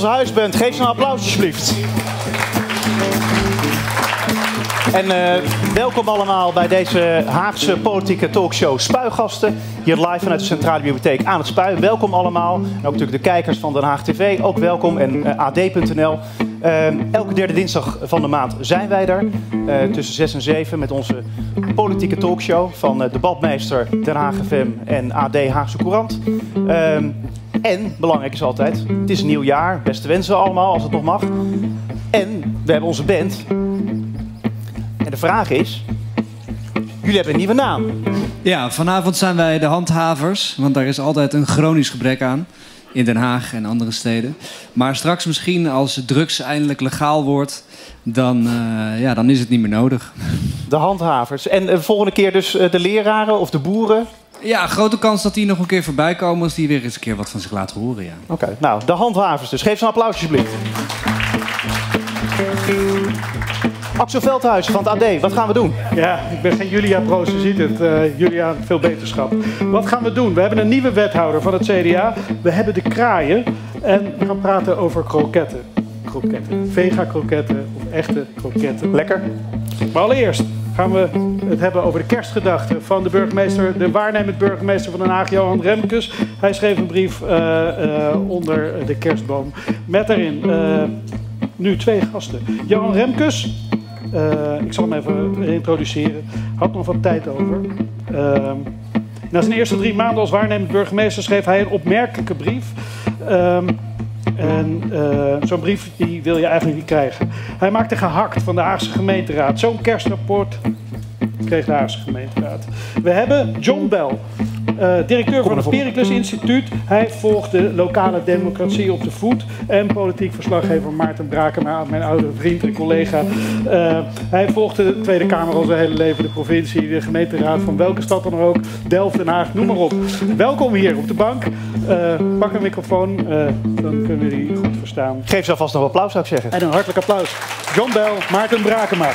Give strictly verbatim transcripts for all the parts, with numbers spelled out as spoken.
onze huisband. Geef ze een applaus alsjeblieft. En uh, welkom allemaal bij deze Haagse politieke talkshow Spuigasten. Hier live vanuit de Centrale Bibliotheek aan het Spui. Welkom allemaal. En ook natuurlijk de kijkers van Den Haag T V. Ook welkom. En uh, A D punt N L. Uh, elke derde dinsdag van de maand zijn wij er. Uh, tussen zes en zeven met onze politieke talkshow van uh, Debatmeester, Den Haag F M en A D Haagse Courant. Uh, en, belangrijk is altijd, het is een nieuw jaar. Beste wensen allemaal, als het nog mag. En we hebben onze band. En de vraag is, jullie hebben een nieuwe naam. Ja, vanavond zijn wij de Handhavers, want daar is altijd een chronisch gebrek aan. In Den Haag en andere steden. Maar straks misschien, als drugs eindelijk legaal wordt, dan, uh, ja, dan is het niet meer nodig. De Handhavers. En de uh, volgende keer dus uh, de leraren of de boeren? Ja, grote kans dat die nog een keer voorbij komen als die weer eens een keer wat van zich laten horen, ja. Oké, okay, nou, de Handhavers dus. Geef ze een applaus alsjeblieft. Axel Veldhuizen van het A D, wat gaan we doen? Ja, ik ben geen Julia Proost, je ziet het. Uh, Julia, veel beterschap. Wat gaan we doen? We hebben een nieuwe wethouder van het C D A. We hebben de kraaien. En we gaan praten over kroketten. Kroketten. Vega-kroketten of echte kroketten. Lekker. Maar allereerst gaan we het hebben over de kerstgedachten van de burgemeester, de waarnemend burgemeester van Den Haag, Johan Remkes. Hij schreef een brief uh, uh, onder de kerstboom. Met daarin uh, nu twee gasten. Johan Remkes. Uh, ik zal hem even introduceren. Had nog wat tijd over. Uh, na zijn eerste drie maanden als waarnemend burgemeester schreef hij een opmerkelijke brief. Uh, en uh, zo'n brief die wil je eigenlijk niet krijgen. Hij maakte gehakt van de Haagse gemeenteraad. Zo'n kerstrapport kreeg de Haagse gemeenteraad. We hebben John Bell, uh, directeur van het Pericles Instituut. Hij volgt de lokale democratie op de voet. En politiek verslaggever Maarten Brakema, mijn oude vriend en collega. Uh, hij volgt de Tweede Kamer al zijn hele leven, de provincie, de gemeenteraad van welke stad dan ook. Delft, Den Haag, noem maar op. Welkom hier op de bank. Uh, pak een microfoon, uh, dan kunnen we die goed verstaan. Geef ze alvast nog een applaus, zou ik zeggen. En een hartelijk applaus. John Bell, Maarten Brakema.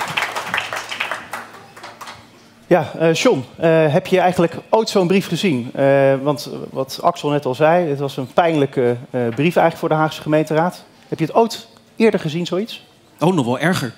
Ja, uh, John, uh, heb je eigenlijk ooit zo'n brief gezien? Uh, want wat Axel net al zei, het was een pijnlijke uh, brief eigenlijk voor de Haagse gemeenteraad. Heb je het ooit eerder gezien, zoiets? Oh, nog wel erger.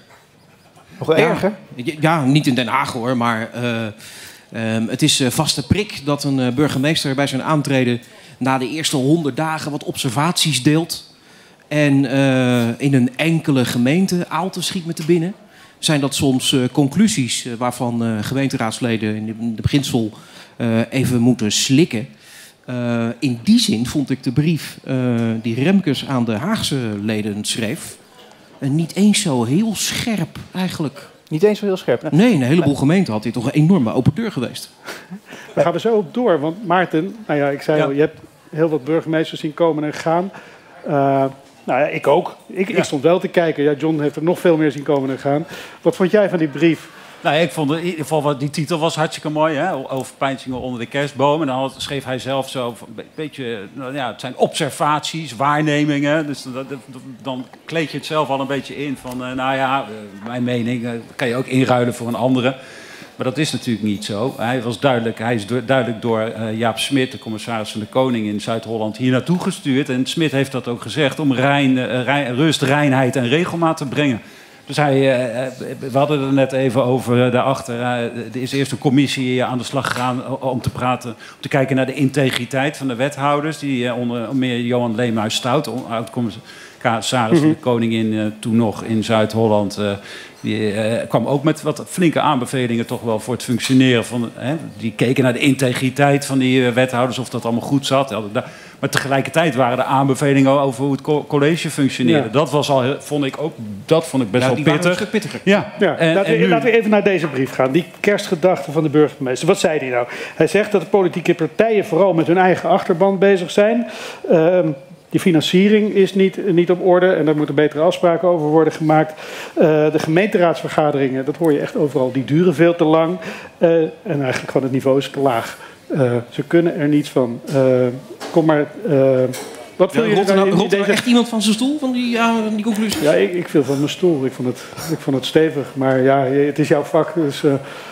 Nog wel ja, erger? Ja, niet in Den Haag hoor, maar uh, um, het is uh, vaste prik dat een uh, burgemeester bij zijn aantreden na de eerste honderd dagen wat observaties deelt. En uh, in een enkele gemeente, Aalten schiet me te binnen, zijn dat soms uh, conclusies uh, waarvan uh, gemeenteraadsleden in de, in de beginsel uh, even moeten slikken. Uh, in die zin vond ik de brief uh, die Remkes aan de Haagse leden schreef uh, niet eens zo heel scherp eigenlijk. Niet eens zo heel scherp? Nee, nee een heleboel gemeenten had dit toch een enorme open deur geweest. Daar gaan we zo op door, want Maarten, nou ja, ik zei ja. al, je hebt heel wat burgemeesters zien komen en gaan. Uh, Nou ja, ik ook. Ik, ja. ik stond wel te kijken. Ja, John heeft er nog veel meer zien komen en gaan. Wat vond jij van die brief? Nou, ik vond in ieder geval, die titel was hartstikke mooi, hè? Overpeinzingen onder de kerstboom. En dan had, schreef hij zelf zo een beetje, nou ja, het zijn observaties, waarnemingen. Dus dat, dat, dan kleed je het zelf al een beetje in van, uh, nou ja, uh, mijn mening uh, kan je ook inruilen voor een andere. Maar dat is natuurlijk niet zo. Hij was duidelijk, hij is do- duidelijk door uh, Jaap Smit, de commissaris van de Koning in Zuid-Holland, hier naartoe gestuurd. En Smit heeft dat ook gezegd om rein, uh, rein, rust, reinheid en regelmaat te brengen. Dus hij, uh, we hadden het er net even over uh, daarachter. Uh, er is eerst een commissie aan de slag gegaan om te praten, om te kijken naar de integriteit van de wethouders. Die uh, onder meer Johan Leemhuis-Stout, oud-commissaris van de Koningin, uh, toen nog in Zuid-Holland. Uh, Die uh, kwam ook met wat flinke aanbevelingen toch wel voor het functioneren van... Hè, die keken naar de integriteit van die uh, wethouders, of dat allemaal goed zat. Maar tegelijkertijd waren er aanbevelingen over hoe het co- college functioneerde. Ja. Dat was al, vond ik ook, dat vond ik best ja, wel pittig. een stuk pittiger. Ja. Ja, en, laten, we, en nu... laten we even naar deze brief gaan. Die kerstgedachten van de burgemeester. Wat zei hij nou? Hij zegt dat de politieke partijen vooral met hun eigen achterban bezig zijn. Uh, De financiering is niet, niet op orde en daar moeten betere afspraken over worden gemaakt. Uh, de gemeenteraadsvergaderingen, dat hoor je echt overal, die duren veel te lang. Uh, en eigenlijk gewoon het niveau is te laag. Uh, ze kunnen er niets van. Uh, kom maar... Uh, wat viel ja, je rolt er nou, in rolt er deze... echt iemand van zijn stoel, van die, ja, die conclusies? Ja, ik, ik viel van mijn stoel. Ik vond het, ik vond het stevig. Maar ja, het is jouw vak, dus... Uh,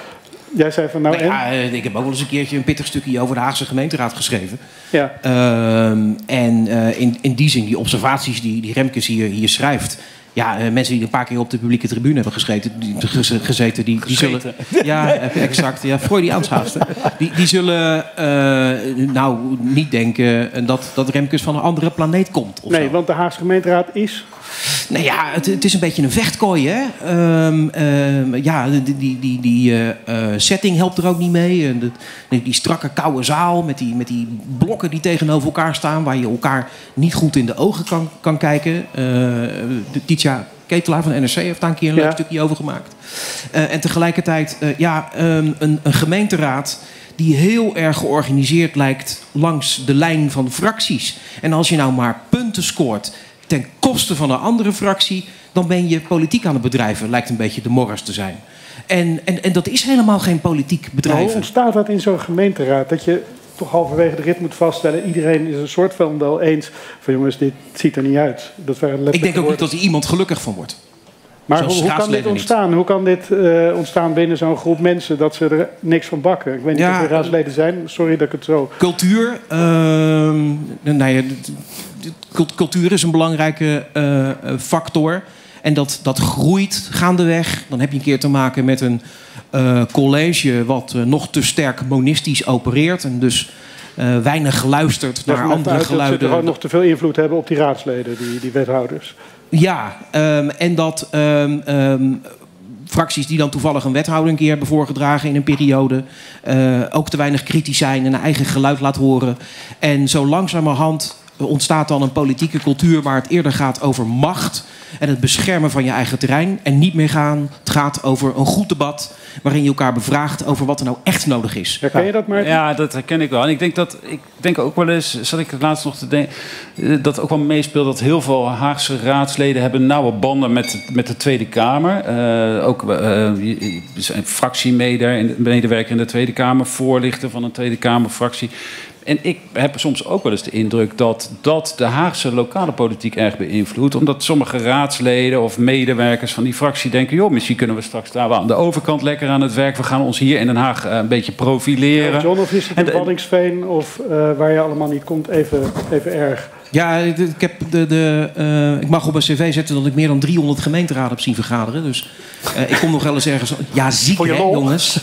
Jij zei van nou, Nou ja, en? eh, ik heb ook wel eens een keertje een pittig stukje over de Haagse gemeenteraad geschreven. Ja. Ehm, en eh, in, in die zin, die observaties die, die Remkes hier, hier schrijft. Ja, eh, mensen die een paar keer op de publieke tribune hebben gescheten, die, gez- gezeten, die, die zullen. Ja, eh, exact. Ja, Freudiaans haast. Hè. Die, die zullen eh, nou niet denken dat, dat Remkes van een andere planeet komt. Of Nee, zo. want de Haagse gemeenteraad is... Nou ja, het, het is een beetje een vechtkooi, hè. Ehm, ehm, ja, die, die, die, die uh, uh, setting helpt er ook niet mee. En de, die, die strakke, koude zaal met die, met die blokken die tegenover elkaar staan... waar je elkaar niet goed in de ogen kan, kan kijken. Uh, de Titia Ketelaar van de N R C heeft daar een keer een Ja. leuk stukje over gemaakt. Uh, en tegelijkertijd, uh, ja, um, een, een gemeenteraad... die heel erg georganiseerd lijkt langs de lijn van fracties. En als je nou maar punten scoort... ten koste van een andere fractie... dan ben je politiek aan het bedrijven. Lijkt een beetje de morris te zijn. En, en, en dat is helemaal geen politiek Maar bedrijf. hoe ontstaat dat in zo'n gemeenteraad? Dat je toch halverwege de rit moet vaststellen... iedereen is een soort van wel eens... van jongens, dit ziet er niet uit. Dat waren Ik letterlijke denk ook niet woorden. dat er iemand gelukkig van wordt. Maar zoals hoe, hoe kan dit raadsleden niet. ontstaan? Hoe kan dit uh, ontstaan binnen zo'n groep mensen... dat ze er niks van bakken? Ik weet niet Ja, of er raadsleden zijn. Sorry dat ik het zo... Cultuur. ehm, nou ja, d- d- cult- cultuur is een belangrijke eh, eh, factor. En dat, dat groeit gaandeweg. Dan heb je een keer te maken met een eh, college... wat eh, nog te sterk monistisch opereert. En dus eh, weinig geluisterd Leg naar me even andere uit dat ze geluiden. gewoon nog te veel invloed hebben op die raadsleden, die, die wethouders. Ja, um, en dat um, um, fracties die dan toevallig een wethouder een keer hebben voorgedragen in een periode... Uh, ook te weinig kritisch zijn en een eigen geluid laat horen. En zo langzamerhand ontstaat dan een politieke cultuur... waar het eerder gaat over macht en het beschermen van je eigen terrein... en niet meer gaan, het gaat over een goed debat... waarin je elkaar bevraagt over wat er nou echt nodig is. Herken je dat, Maarten? Ja, dat herken ik wel. En ik denk dat ik denk ook wel eens, zat ik het laatst nog te denken, dat ook wel meespeelt dat heel veel Haagse raadsleden hebben nauwe banden met, met de Tweede Kamer. Uh, ook uh, zijn fractiemedewerker in de Tweede Kamer, voorlichter van een Tweede Kamerfractie. En ik heb soms ook wel eens de indruk dat dat de Haagse lokale politiek erg beïnvloedt. Omdat sommige raadsleden of medewerkers van die fractie denken... joh, misschien kunnen we straks daar wel aan de overkant lekker aan het werk. We gaan ons hier in Den Haag uh, een beetje profileren. Ja, John, of is het En in de- Waddinxveen of uh, waar je allemaal niet komt, even, even erg? Ja, ik heb de, de, uh, ik mag op een cv zetten dat ik meer dan driehonderd gemeenteraden heb zien vergaderen. Dus uh, ik kom nog wel eens ergens... Ja, ziek Voor je hè, lol. jongens.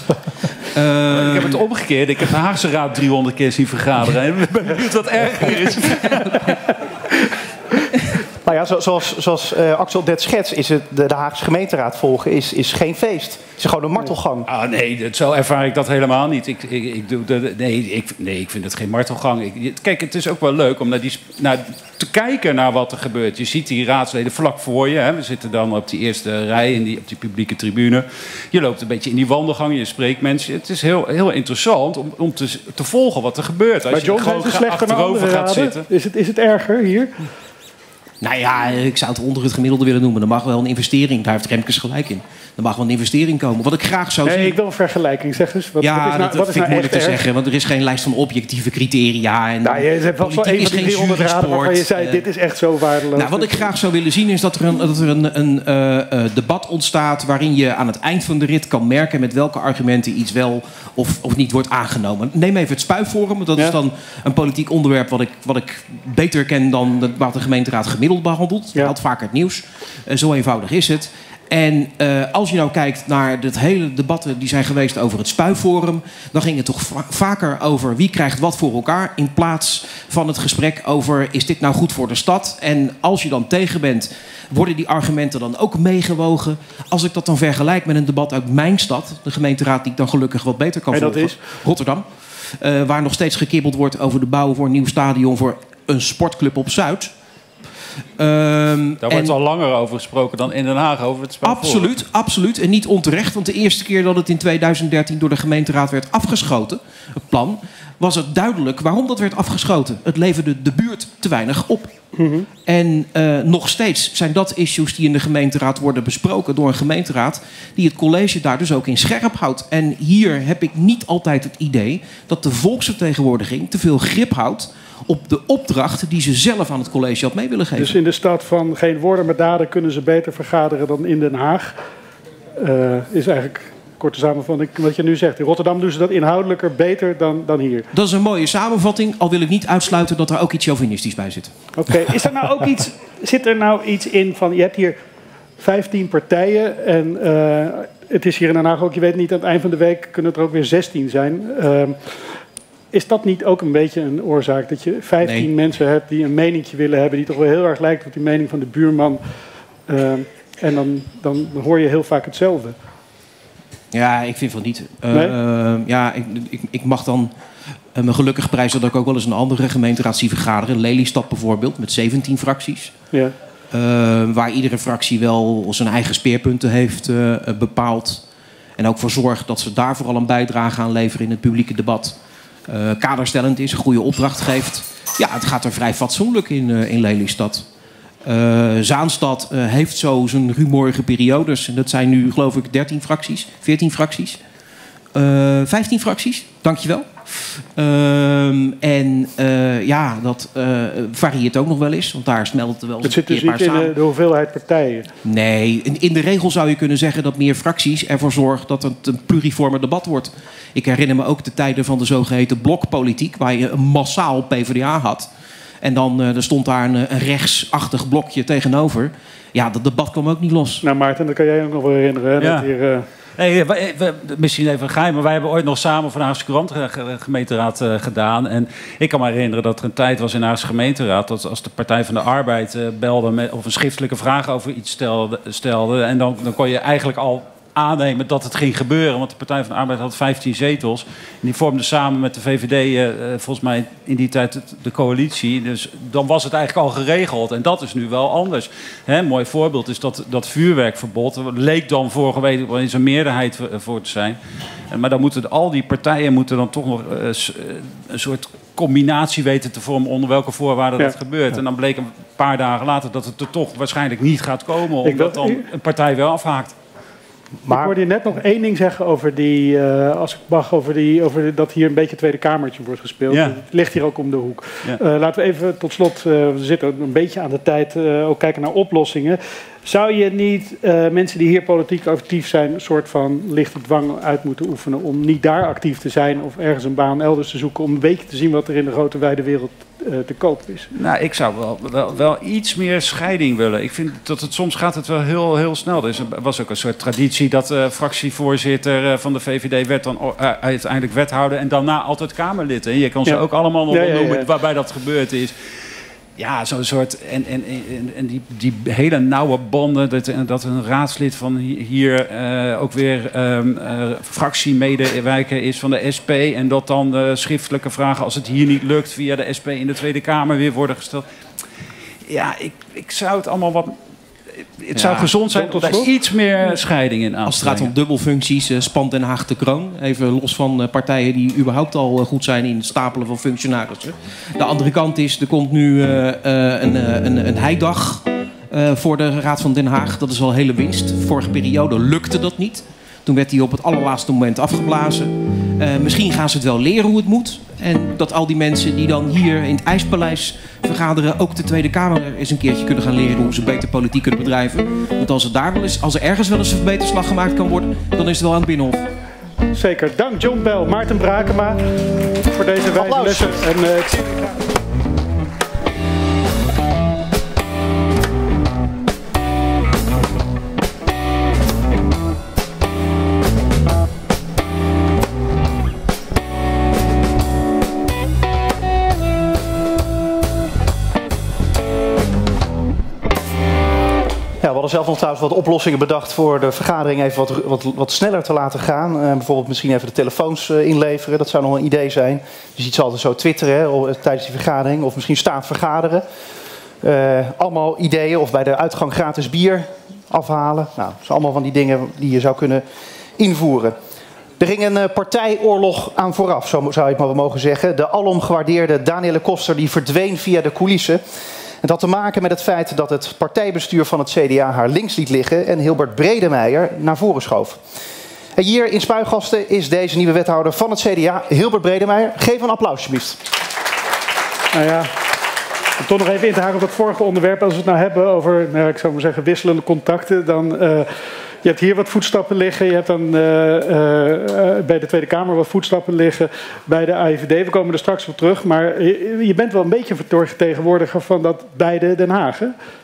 Uh, Ik heb het omgekeerd. Ik heb de Haagse Raad driehonderd keer zien vergaderen. En ik ben benieuwd wat erger is. Nou ja, zo- zoals, zoals eh, Axel net schetst, is het de, de Haagse gemeenteraad volgen is, is geen feest. Het is gewoon een martelgang. Ah, nee, dat- zo ervaar ik dat helemaal niet. Ik, ik, ik doe dat, nee, ik, nee, ik vind het geen martelgang. Ik, kijk, het is ook wel leuk om naar die, sp- naar, te kijken naar wat er gebeurt. Je ziet die raadsleden vlak voor je. Hè. We zitten dan op die eerste rij, in die, op die publieke tribune. Je loopt een beetje in die wandelgang, je spreekt mensen. Het is heel, heel interessant om, om te, te volgen wat er gebeurt. Als Maar John, je zijn gewoon ze ga- slechter dan achterover andere gaat raden? zitten. Is het, is het erger hier? Nou ja, ik zou het onder het gemiddelde willen noemen. Er mag wel een investering, daar heeft Remkes gelijk in. Er mag wel een investering komen. Wat ik graag zou Nee, zien... ik wil een vergelijking. Zeg eens, wat, ja, wat is nou, dat, wat dat is vind ik nou moeilijk te echt erg? zeggen. Want er is geen lijst van objectieve criteria. En Nou, je hebt wel zo politiek een is van die geen driehonderd raden waarvan je jurysport. zei, dit is echt zo waardeloos. Nou, wat ik graag zou willen zien is dat er een, dat er een, een uh, uh, debat ontstaat... waarin je aan het eind van de rit kan merken... met welke argumenten iets wel of, of niet wordt aangenomen. Neem even het Spuiforum. Want dat Ja. is dan een politiek onderwerp... wat ik, wat ik beter ken dan de, wat de gemeenteraad gemiddeld behandelt. Het Ja. haalt vaker het nieuws. Uh, zo eenvoudig is het. En uh, als je nou kijkt naar het hele debatten die zijn geweest over het Spuiforum... dan ging het toch va- vaker over wie krijgt wat voor elkaar... in plaats van het gesprek over is dit nou goed voor de stad? En als je dan tegen bent, worden die argumenten dan ook meegewogen? Als ik dat dan vergelijk met een debat uit mijn stad... de gemeenteraad die ik dan gelukkig wat beter kan En dat volgen, is? Rotterdam... Uh, waar nog steeds gekibbeld wordt over de bouw voor een nieuw stadion... voor een sportclub op Zuid... Um, Daar wordt al langer over gesproken dan in Den Haag over het Spuiforum. Absoluut, absoluut. En niet onterecht. Want de eerste keer dat het in tweeduizend dertien door de gemeenteraad werd afgeschoten... het plan, was het duidelijk waarom dat werd afgeschoten. Het leverde de buurt te weinig op. Mm-hmm. En uh, nog steeds zijn dat issues die in de gemeenteraad worden besproken... door een gemeenteraad die het college daar dus ook in scherp houdt. En hier heb ik niet altijd het idee dat de volksvertegenwoordiging... te veel grip houdt op de opdracht die ze zelf aan het college had mee willen geven. Dus in de stad van geen woorden maar daden kunnen ze beter vergaderen dan in Den Haag. Uh, is eigenlijk korte samenvatting wat je nu zegt. In Rotterdam doen ze dat inhoudelijker beter dan, dan hier. Dat is een mooie samenvatting, al wil ik niet uitsluiten dat er ook iets chauvinistisch bij zit. Oké, okay. Is er nou ook iets, zit er nou iets in van, je hebt hier vijftien partijen en uh, het is hier in Den Haag ook, je weet niet, aan het eind van de week kunnen het er ook weer zestien zijn. Uh, is dat niet ook een beetje een oorzaak dat je vijftien nee. mensen hebt die een meningje willen hebben die toch wel heel erg lijkt op die mening van de buurman? Uh, en dan, dan hoor je heel vaak hetzelfde. Ja, ik vind van niet. Uh, nee? uh, ja, ik, ik, ik mag dan uh, me gelukkig prijzen dat ik ook wel eens een andere gemeenteraad zie vergaderen. Lelystad bijvoorbeeld, met zeventien fracties. Ja. Uh, waar iedere fractie wel zijn eigen speerpunten heeft uh, bepaald. En ook voor zorgt dat ze daar vooral een bijdrage aan leveren in het publieke debat. Uh, kaderstellend is, een goede opdracht geeft. Ja, het gaat er vrij fatsoenlijk in, uh, in Lelystad. Uh, Zaanstad uh, heeft zo zijn rumoerige periodes. En dat zijn nu, geloof ik, dertien fracties, veertien fracties. Uh, vijftien fracties, dankjewel. Uh, en uh, ja, dat uh, varieert ook nog wel eens. Want daar smelt het wel eens het zit een dus keer niet in de, de hoeveelheid partijen? Nee, in, in de regel zou je kunnen zeggen dat meer fracties ervoor zorgen dat het een pluriformer debat wordt. Ik herinner me ook de tijden van de zogeheten blokpolitiek, waar je een massaal P v d A had. En dan uh, er stond daar een, een rechtsachtig blokje tegenover. Ja, dat debat kwam ook niet los. Nou Maarten, dat kan jij ook nog wel herinneren. Hè? Ja. Dat hier, uh... Nee, we, we, misschien even een geheim, maar wij hebben ooit nog samen van de Haagse Courant gemeenteraad uh, gedaan. En ik kan me herinneren dat er een tijd was in de Haagse gemeenteraad dat als de Partij van de Arbeid uh, belde met, of een schriftelijke vraag over iets stelde, stelde en dan, dan kon je eigenlijk al aannemen dat het ging gebeuren. Want de Partij van de Arbeid had vijftien zetels. En die vormde samen met de V V D, uh, volgens mij in die tijd de coalitie. Dus dan was het eigenlijk al geregeld. En dat is nu wel anders. Hè, een mooi voorbeeld is dat, dat vuurwerkverbod. Leek dan vorige week wel eens een meerderheid voor te zijn. Maar dan moeten al die partijen moeten dan toch nog uh, een soort combinatie weten te vormen onder welke voorwaarden ja. dat gebeurt. En dan bleek een paar dagen later dat het er toch waarschijnlijk niet gaat komen. Omdat dan een partij wel afhaakt. Maar ik hoorde je net nog één ding zeggen over die, uh, als ik mag, over, die, over dat hier een beetje Tweede Kamertje wordt gespeeld. Ja. Het ligt hier ook om de hoek. Ja. Uh, laten we even tot slot, uh, we zitten een beetje aan de tijd, uh, ook kijken naar oplossingen. Zou je niet uh, mensen die hier politiek actief zijn een soort van lichte dwang uit moeten oefenen om niet daar actief te zijn of ergens een baan elders te zoeken om een beetje te zien wat er in de grote wijde wereld uh, te koop is? Nou, ik zou wel, wel, wel iets meer scheiding willen. Ik vind dat het soms gaat het wel heel, heel snel. Er was ook een soort traditie dat uh, fractievoorzitter uh, van de V V D werd dan uh, uiteindelijk wethouder en daarna altijd Kamerlid. En je kan ze ja. ook allemaal nog ja, ja, noemen ja. waarbij dat gebeurd is. Ja, zo'n soort. En, en, en, en die, die hele nauwe banden. Dat, dat een raadslid van hier uh, ook weer um, uh, fractiemedewerker is van de S P. En dat dan uh, schriftelijke vragen, als het hier niet lukt, via de S P in de Tweede Kamer weer worden gesteld. Ja, ik, ik zou het allemaal wat. Het zou ja, gezond zijn om daar iets meer scheiding in aan te Als het gaat om dubbelfuncties, uh, spant Den Haag de kroon. Even los van uh, partijen die überhaupt al uh, goed zijn in het stapelen van functionarissen. De andere kant is, er komt nu uh, uh, een, uh, een, een heidag uh, voor de Raad van Den Haag. Dat is al hele winst. Vorige periode lukte dat niet. Toen werd hij op het allerlaatste moment afgeblazen. Uh, misschien gaan ze het wel leren hoe het moet. En dat al die mensen die dan hier in het IJspaleis vergaderen ook de Tweede Kamer eens een keertje kunnen gaan leren hoe ze beter politiek kunnen bedrijven. Want als er, daar wel eens, als er ergens wel eens een verbeterslag gemaakt kan worden, dan is het wel aan het Binnenhof. Zeker. Dank John Bell, Maarten Brakema voor deze wijze lessen. En, uh, ik zie jullie graag. Ja, we hadden zelf nog trouwens wat oplossingen bedacht voor de vergadering even wat, wat, wat sneller te laten gaan. Uh, bijvoorbeeld misschien even de telefoons uh, inleveren, dat zou nog een idee zijn. Je ziet ze altijd zo twitteren hè, tijdens die vergadering of misschien staand vergaderen. Uh, allemaal ideeën of bij de uitgang gratis bier afhalen. Nou, dat zijn allemaal van die dingen die je zou kunnen invoeren. Er ging een uh, partijoorlog aan vooraf, zo zou je het maar mogen zeggen. De alom gewaardeerde Daniëlle Koster die verdween via de coulissen. Het had te maken met het feit dat het partijbestuur van het C D A haar links liet liggen en Hilbert Bredemeijer naar voren schoof. En hier in Spuigasten is deze nieuwe wethouder van het C D A, Hilbert Bredemeijer. Geef een applaus alsjeblieft. Nou ja, om toch nog even in te haken op het vorige onderwerp. Als we het nou hebben over, nou, ik zou maar zeggen, wisselende contacten, dan uh, Je hebt hier wat voetstappen liggen. Je hebt dan uh, uh, bij de Tweede Kamer wat voetstappen liggen. Bij de A I V D. We komen er straks op terug. Maar je, je bent wel een beetje vertegenwoordiger van dat beide Den Haag, hè?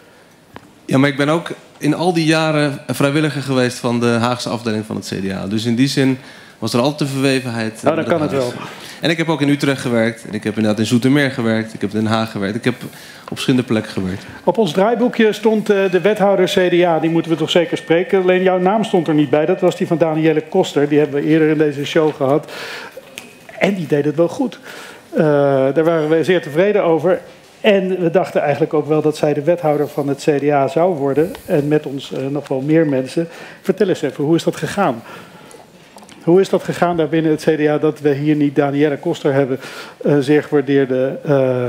Ja, maar ik ben ook in al die jaren vrijwilliger geweest van de Haagse afdeling van het C D A. Dus in die zin was er altijd een verwevenheid. Nou, dan kan het wel. En ik heb ook in Utrecht gewerkt. En ik heb inderdaad in Zoetermeer gewerkt. Ik heb in Den Haag gewerkt. Ik heb op verschillende plekken gewerkt. Op ons draaiboekje stond uh, de wethouder C D A. Die moeten we toch zeker spreken. Alleen jouw naam stond er niet bij. Dat was die van Danielle Koster. Die hebben we eerder in deze show gehad. En die deed het wel goed. Uh, daar waren we zeer tevreden over. En we dachten eigenlijk ook wel dat zij de wethouder van het C D A zou worden. En met ons uh, nog wel meer mensen. Vertel eens even, hoe is dat gegaan? Hoe is dat gegaan daar binnen het C D A dat we hier niet Danielle Koster hebben, uh, zeer gewaardeerde uh,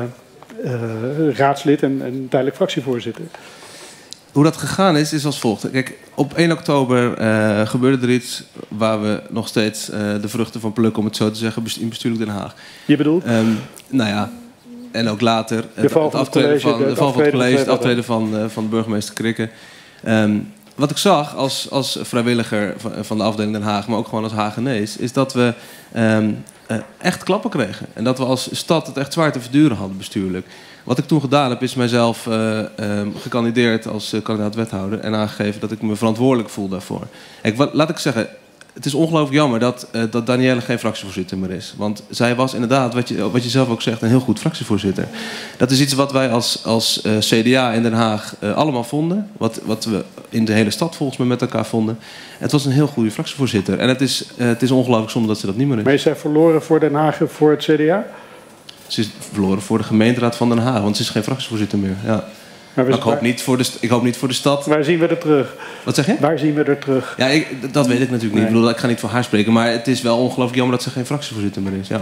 uh, raadslid en, en tijdelijk fractievoorzitter? Hoe dat gegaan is, is als volgt. Kijk, op één oktober uh, gebeurde er iets waar we nog steeds uh, de vruchten van plukken, om het zo te zeggen, in bestuurlijk Den Haag. Je bedoelt? Um, nou ja, en ook later. De val van het college, van, de, de val van het college, het aftreden van, uh, van burgemeester Krikke. Um, Wat ik zag als, als vrijwilliger van, van de afdeling Den Haag, maar ook gewoon als Hagenees, is dat we um, uh, echt klappen kregen. En dat we als stad het echt zwaar te verduren hadden bestuurlijk. Wat ik toen gedaan heb, is mijzelf uh, um, gekandideerd als uh, kandidaat-wethouder en aangegeven dat ik me verantwoordelijk voel daarvoor. Ik, wat, laat ik zeggen, het is ongelooflijk jammer dat, uh, dat Danielle geen fractievoorzitter meer is. Want zij was inderdaad, wat je, wat je zelf ook zegt, een heel goed fractievoorzitter. Dat is iets wat wij als, als uh, C D A in Den Haag uh, allemaal vonden. Wat, wat we in de hele stad volgens mij met elkaar vonden. Het was een heel goede fractievoorzitter. En het is, uh, het is ongelooflijk zonde dat ze dat niet meer is. Maar is zij verloren voor Den Haag en voor het C D A? Ze is verloren voor de gemeenteraad van Den Haag. Want ze is geen fractievoorzitter meer. Ja. Maar ik, hoop niet voor de, ik hoop niet voor de stad. Waar zien we er terug? Wat zeg je? Waar zien we er terug? Ja, ik, dat weet ik natuurlijk niet. Nee. Ik bedoel, ik ga niet voor haar spreken. Maar het is wel ongelooflijk jammer dat ze geen fractievoorzitter meer is. Ja.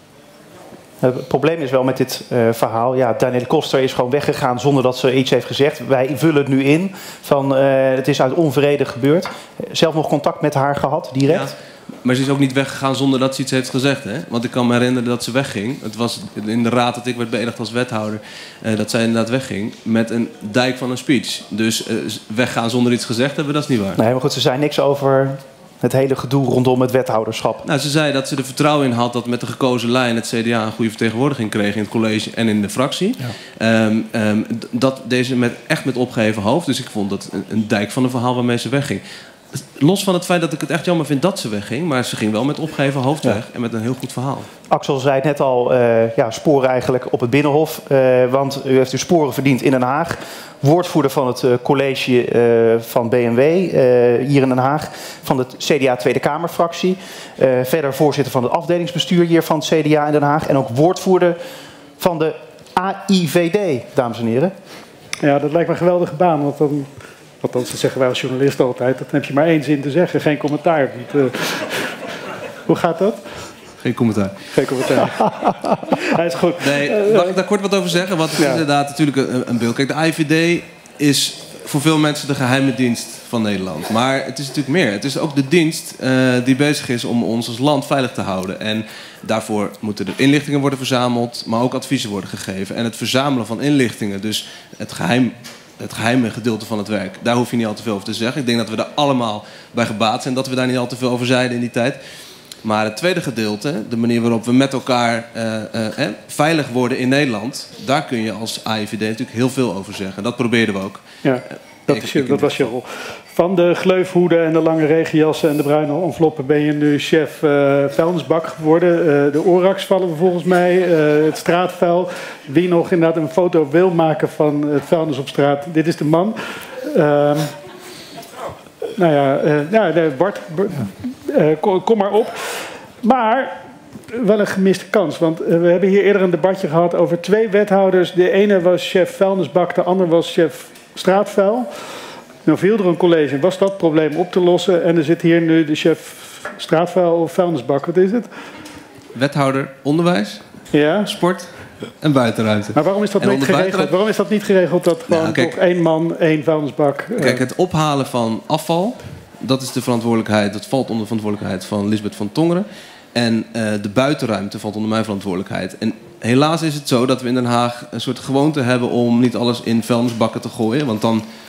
Het probleem is wel met dit uh, verhaal. Ja, Danielle Koster is gewoon weggegaan zonder dat ze iets heeft gezegd. Wij vullen het nu in. Van, uh, het is uit onvrede gebeurd. Zelf nog contact met haar gehad, direct? Ja. Maar ze is ook niet weggegaan zonder dat ze iets heeft gezegd. Hè? Want ik kan me herinneren dat ze wegging. Het was in de raad dat ik werd beëdigd als wethouder. Uh, dat zij inderdaad wegging met een dijk van een speech. Dus uh, weggaan zonder iets gezegd hebben, dat is niet waar. Nee, maar goed, ze zei niks over het hele gedoe rondom het wethouderschap. Nou, ze zei dat ze er vertrouwen in had dat met de gekozen lijn het C D A een goede vertegenwoordiging kreeg in het college en in de fractie. Ja. Um, um, dat deze met, echt met opgeheven hoofd. Dus ik vond dat een, een dijk van een verhaal waarmee ze wegging. Los van het feit dat ik het echt jammer vind dat ze wegging. Maar ze ging wel met opgeheven hoofd weg. Ja. En met een heel goed verhaal. Axel zei het net al, uh, ja, sporen eigenlijk op het Binnenhof. Uh, want u heeft uw sporen verdiend in Den Haag. Woordvoerder van het uh, college uh, van B M W uh, hier in Den Haag. Van de C D A Tweede Kamerfractie. Uh, verder voorzitter van het afdelingsbestuur hier van het C D A in Den Haag. En ook woordvoerder van de A I V D, dames en heren. Ja, dat lijkt me een geweldige baan. Want dan... Althans, dat zeggen wij als journalisten altijd. Dan heb je maar één zin te zeggen, geen commentaar. Want, uh, hoe gaat dat? Geen commentaar. Geen commentaar. Hij is goed. Nee, mag ik daar kort wat over zeggen? Want het is ja. inderdaad natuurlijk een, een beeld. Kijk, de A I V D is voor veel mensen de geheime dienst van Nederland. Maar het is natuurlijk meer. Het is ook de dienst uh, die bezig is om ons als land veilig te houden. En daarvoor moeten er inlichtingen worden verzameld, maar ook adviezen worden gegeven. En het verzamelen van inlichtingen, dus het geheim... het geheime gedeelte van het werk. Daar hoef je niet al te veel over te zeggen. Ik denk dat we daar allemaal bij gebaat zijn. Dat we daar niet al te veel over zeiden in die tijd. Maar het tweede gedeelte, de manier waarop we met elkaar uh, uh, eh, veilig worden in Nederland. Daar kun je als A I V D natuurlijk heel veel over zeggen. Dat probeerden we ook. Ja, dat, is je, dat was je rol. Van de gleufhoeden en de lange regenjassen en de bruine enveloppen ben je nu chef uh, vuilnisbak geworden. Uh, de Orax vallen we volgens mij, uh, het straatvuil. Wie nog inderdaad een foto wil maken van het vuilnis op straat, dit is de man. Uh, nou ja, uh, ja Bart, Bart uh, kom, kom maar op. Maar wel een gemiste kans, want uh, we hebben hier eerder een debatje gehad over twee wethouders. De ene was chef vuilnisbak, de ander was chef straatvuil. Nou viel er een college, was dat probleem op te lossen. En er zit hier nu de chef straatvuil of vuilnisbak. Wat is het? Wethouder onderwijs, ja. Sport en buitenruimte. Maar waarom is dat niet geregeld? Waarom is dat niet geregeld dat gewoon nou, kijk, toch één man, één vuilnisbak... Uh... Kijk, het ophalen van afval, dat is de verantwoordelijkheid. Dat valt onder de verantwoordelijkheid van Lisbeth van Tongeren. En uh, de buitenruimte valt onder mijn verantwoordelijkheid. En helaas is het zo dat we in Den Haag een soort gewoonte hebben om niet alles in vuilnisbakken te gooien. Want dan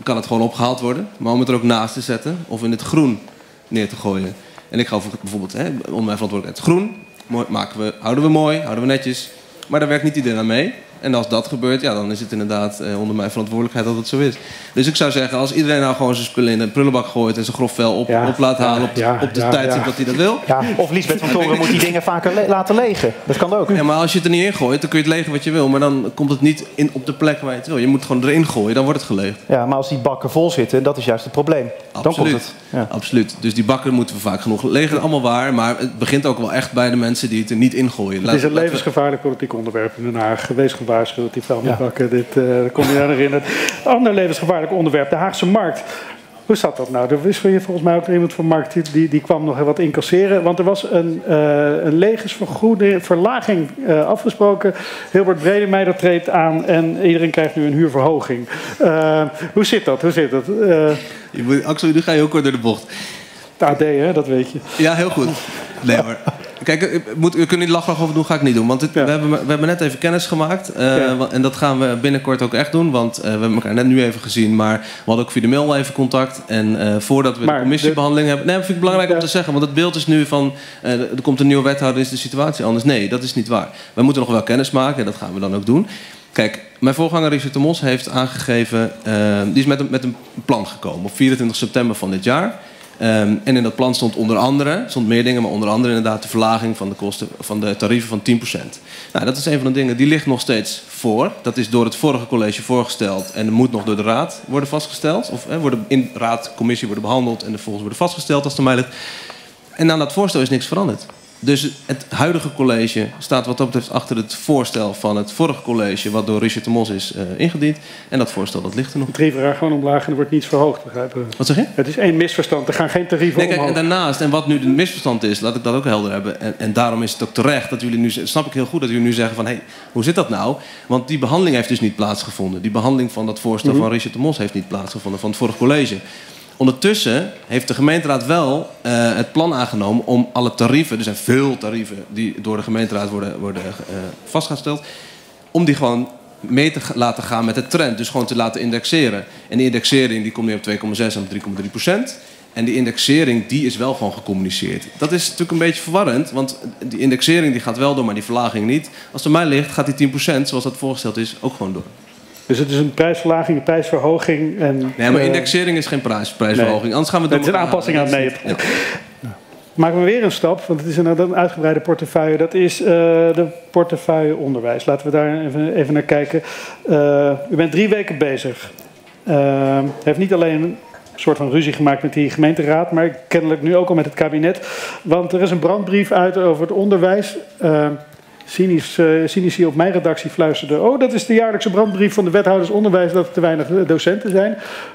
kan het gewoon opgehaald worden. Maar om het er ook naast te zetten of in het groen neer te gooien. En ik ga bijvoorbeeld, hè, onder mijn verantwoordelijkheid, groen maken we, houden we mooi, houden we netjes. Maar daar werkt niet iedereen aan mee. En als dat gebeurt, ja, dan is het inderdaad eh, onder mijn verantwoordelijkheid dat het zo is. Dus ik zou zeggen, als iedereen nou gewoon zijn spullen in een prullenbak gooit en zijn grof vel op, Ja, op laat ja, halen op, ja, op de ja, tijdstip ja. dat hij dat wil. Ja, of Liesbeth van Toren moet die dingen vaker le- laten legen. Dat kan ook. Ja, maar als je het er niet in gooit, dan kun je het legen wat je wil. Maar dan komt het niet in, op de plek waar je het wil. Je moet het gewoon erin gooien, dan wordt het geleegd. Ja, maar als die bakken vol zitten, dat is juist het probleem. Dan komt Absoluut. het. Ja. Absoluut. Dus die bakken moeten we vaak genoeg legen. Allemaal waar, maar het begint ook wel echt bij de mensen die het er niet in gooien. Het is een levensgevaarlijk politiek onderwerp in Den Haag. Wees gewaarschuwd, die vuilnisbakken. Dit uh, kom je daar herinneren. Ander levensgevaarlijk onderwerp, de Haagse Markt. Hoe zat dat nou? Er was hier volgens mij ook iemand van Markt die, die kwam nog wat incasseren. Want er was een, uh, een legersvergoeding, verlaging uh, afgesproken. Hilbert Bredemeijer treedt aan en iedereen krijgt nu een huurverhoging. Uh, hoe zit dat? Hoe zit dat? Uh, Je moet, Axel, nu ga je ook kort door de bocht. het A D, hè, dat weet je. Ja, heel goed. Nee hoor. Kijk, ik moet, we kunnen niet lachig over doen, ga ik niet doen. Want het, Ja. we, hebben, we hebben net even kennis gemaakt. Uh, Ja. wa- En dat gaan we binnenkort ook echt doen. Want uh, we hebben elkaar net nu even gezien. Maar we hadden ook via de mail wel even contact. En uh, voordat we Maar de commissiebehandeling hebben... Nee, dat vind ik belangrijk Ja. om te zeggen. Want het beeld is nu van... Uh, er komt een nieuwe wethouder, is de situatie anders. Nee, dat is niet waar. We moeten nog wel kennis maken. En dat gaan we dan ook doen. Kijk, mijn voorganger Richard de Mos heeft aangegeven... Uh, die is met een, met een plan gekomen. Op vierentwintig september van dit jaar... Um, en in dat plan stond onder andere, stond meer dingen, maar onder andere inderdaad de verlaging van de kosten van de tarieven van tien procent. Nou, dat is een van de dingen die ligt nog steeds voor. Dat is door het vorige college voorgesteld en moet nog door de raad worden vastgesteld. Of eh, worden in raad, commissie worden behandeld en vervolgens worden vastgesteld als het aan mij ligt. En aan dat voorstel is niks veranderd. Dus het huidige college staat wat dat betreft achter het voorstel van het vorige college, wat door Richard de Mos is uh, ingediend. En dat voorstel dat ligt er nog. De tarieven gaan gewoon omlaag en er wordt niets verhoogd, begrijpen we. Wat zeg je? Het is één misverstand, er gaan geen tarieven Nee, kijk, omhoog. en daarnaast, en wat nu de misverstand is, laat ik dat ook helder hebben. En, en daarom is het ook terecht dat jullie nu, snap ik heel goed dat jullie nu zeggen van, hé, hey, hoe zit dat nou? Want die behandeling heeft dus niet plaatsgevonden. Die behandeling van dat voorstel Mhm. van Richard de Mos heeft niet plaatsgevonden, van het vorige college. Ondertussen heeft de gemeenteraad wel uh, het plan aangenomen om alle tarieven, er zijn veel tarieven die door de gemeenteraad worden, worden uh, vastgesteld, om die gewoon mee te laten gaan met de trend. Dus gewoon te laten indexeren. En die indexering die komt nu op twee komma zes en op drie komma drie procent. En die indexering die is wel gewoon gecommuniceerd. Dat is natuurlijk een beetje verwarrend, want die indexering die gaat wel door, maar die verlaging niet. Als het aan mij ligt, gaat die tien procent, zoals dat voorgesteld is, ook gewoon door. Dus het is een prijsverlaging, een prijsverhoging. En, Nee, maar uh, indexering is geen prijs, prijsverhoging. Nee. Anders gaan we Het door is een elkaar aanpassing aan het halen. mee. Ja. Maken we weer een stap, want het is een, een uitgebreide portefeuille. Dat is uh, de portefeuille onderwijs. Laten we daar even, even naar kijken. Uh, u bent drie weken bezig. Uh, heeft niet alleen een soort van ruzie gemaakt met die gemeenteraad, maar kennelijk nu ook al met het kabinet. Want er is een brandbrief uit over het onderwijs. Uh, Cynisch, uh, cynici op mijn redactie fluisterden. Oh, dat is de jaarlijkse brandbrief van de wethouders onderwijs dat er te weinig docenten zijn.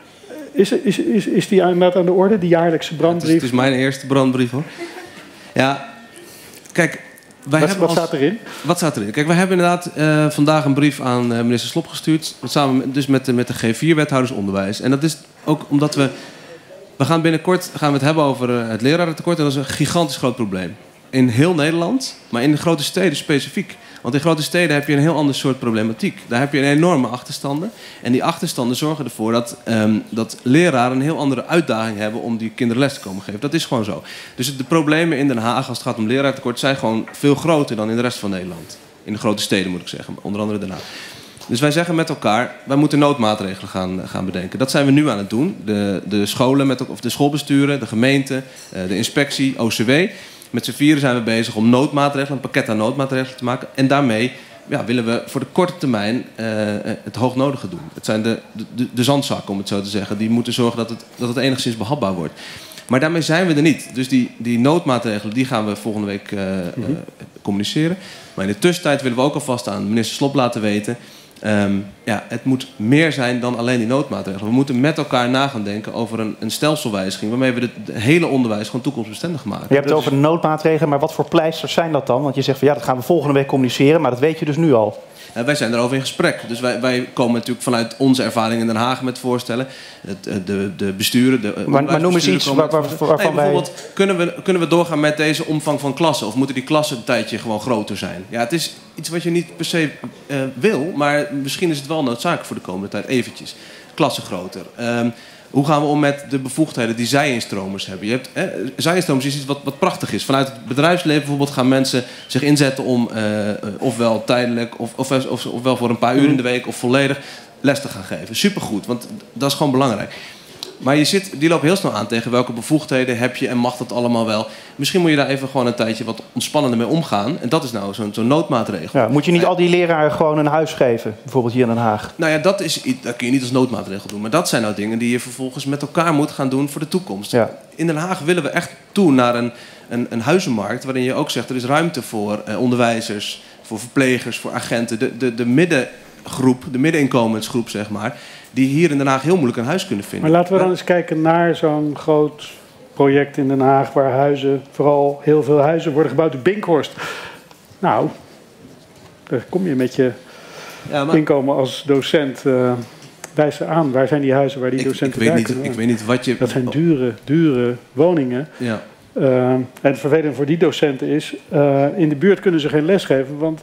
Is, is, is, is die inderdaad aan de orde, die jaarlijkse brandbrief? Het is, het is mijn eerste brandbrief hoor. Ja, kijk, wij wat hebben wat als, staat erin? Wat staat erin? Kijk, wij hebben inderdaad uh, vandaag een brief aan uh, minister Slob gestuurd. Samen met, dus met de, met de G vier wethouders onderwijs. En dat is ook omdat we... We gaan binnenkort gaan we het hebben over uh, het lerarentekort. En dat is een gigantisch groot probleem. In heel Nederland, maar in de grote steden specifiek. Want in grote steden heb je een heel ander soort problematiek. Daar heb je een enorme achterstanden. En die achterstanden zorgen ervoor dat, um, dat leraren een heel andere uitdaging hebben om die kinderen les te komen geven. Dat is gewoon zo. Dus de problemen in Den Haag als het gaat om leraartekort zijn gewoon veel groter dan in de rest van Nederland. In de grote steden moet ik zeggen, onder andere Den Haag. Dus wij zeggen met elkaar, wij moeten noodmaatregelen gaan, gaan bedenken. Dat zijn we nu aan het doen. De, de scholen, met, of de schoolbesturen, de gemeente, de inspectie, O C W. Met z'n vieren zijn we bezig om noodmaatregelen, een pakket aan noodmaatregelen te maken. En daarmee ja, willen we voor de korte termijn uh, het hoognodige doen. Het zijn de, de, de zandzakken, om het zo te zeggen. Die moeten zorgen dat het, dat het enigszins behapbaar wordt. Maar daarmee zijn we er niet. Dus die, die noodmaatregelen die gaan we volgende week uh, uh, communiceren. Maar in de tussentijd willen we ook alvast aan minister Slob laten weten... Um, ja, het moet meer zijn dan alleen die noodmaatregelen. We moeten met elkaar na gaan denken over een, een stelselwijziging... waarmee we het hele onderwijs gewoon toekomstbestendig maken. Je hebt het over de noodmaatregelen, maar wat voor pleisters zijn dat dan? Want je zegt van ja, dat gaan we volgende week communiceren, maar dat weet je dus nu al. Uh, wij zijn daarover in gesprek. Dus wij, wij komen natuurlijk vanuit onze ervaring in Den Haag met voorstellen. Het, de, de besturen, de maar, maar noem eens iets waar, waar, waarvan nee, bijvoorbeeld, wij... Kunnen we, kunnen we doorgaan met deze omvang van klassen? Of moeten die klassen een tijdje gewoon groter zijn? Ja, het is iets wat je niet per se uh, wil, maar misschien is het wel noodzakelijk voor de komende tijd eventjes. klasse groter. Um, hoe gaan we om met de bevoegdheden die zij-instromers hebben? Je hebt, eh, zij-instromers is iets wat, wat prachtig is. Vanuit het bedrijfsleven bijvoorbeeld gaan mensen zich inzetten om uh, ofwel tijdelijk of, of, of, ofwel voor een paar uur in de week of volledig les te gaan geven. Supergoed, want dat is gewoon belangrijk. Maar je zit, die loopt heel snel aan tegen welke bevoegdheden heb je en mag dat allemaal wel. Misschien moet je daar even gewoon een tijdje wat ontspannender mee omgaan. En dat is nou zo'n zo'n noodmaatregel. Ja, moet je niet al die leraren gewoon een huis geven? Bijvoorbeeld hier in Den Haag. Nou ja, dat, is, dat kun je niet als noodmaatregel doen. Maar dat zijn nou dingen die je vervolgens met elkaar moet gaan doen voor de toekomst. Ja. In Den Haag willen we echt toe naar een, een, een huizenmarkt waarin je ook zegt er is ruimte voor eh, onderwijzers, voor verplegers, voor agenten. De, de, de middengroep, de middeninkomensgroep zeg maar, die hier in Den Haag heel moeilijk een huis kunnen vinden. Maar laten we dan eens kijken naar zo'n groot project in Den Haag waar huizen, vooral heel veel huizen worden gebouwd in Binkhorst. Nou, daar kom je met je ja, maar... inkomen als docent. Uh, wijs ze aan, waar zijn die huizen waar die ik, docenten ik weet werken? Niet, ik weet niet wat je... Dat zijn dure, dure woningen. Ja. Uh, en het vervelende voor die docenten is, uh, in de buurt kunnen ze geen les geven, want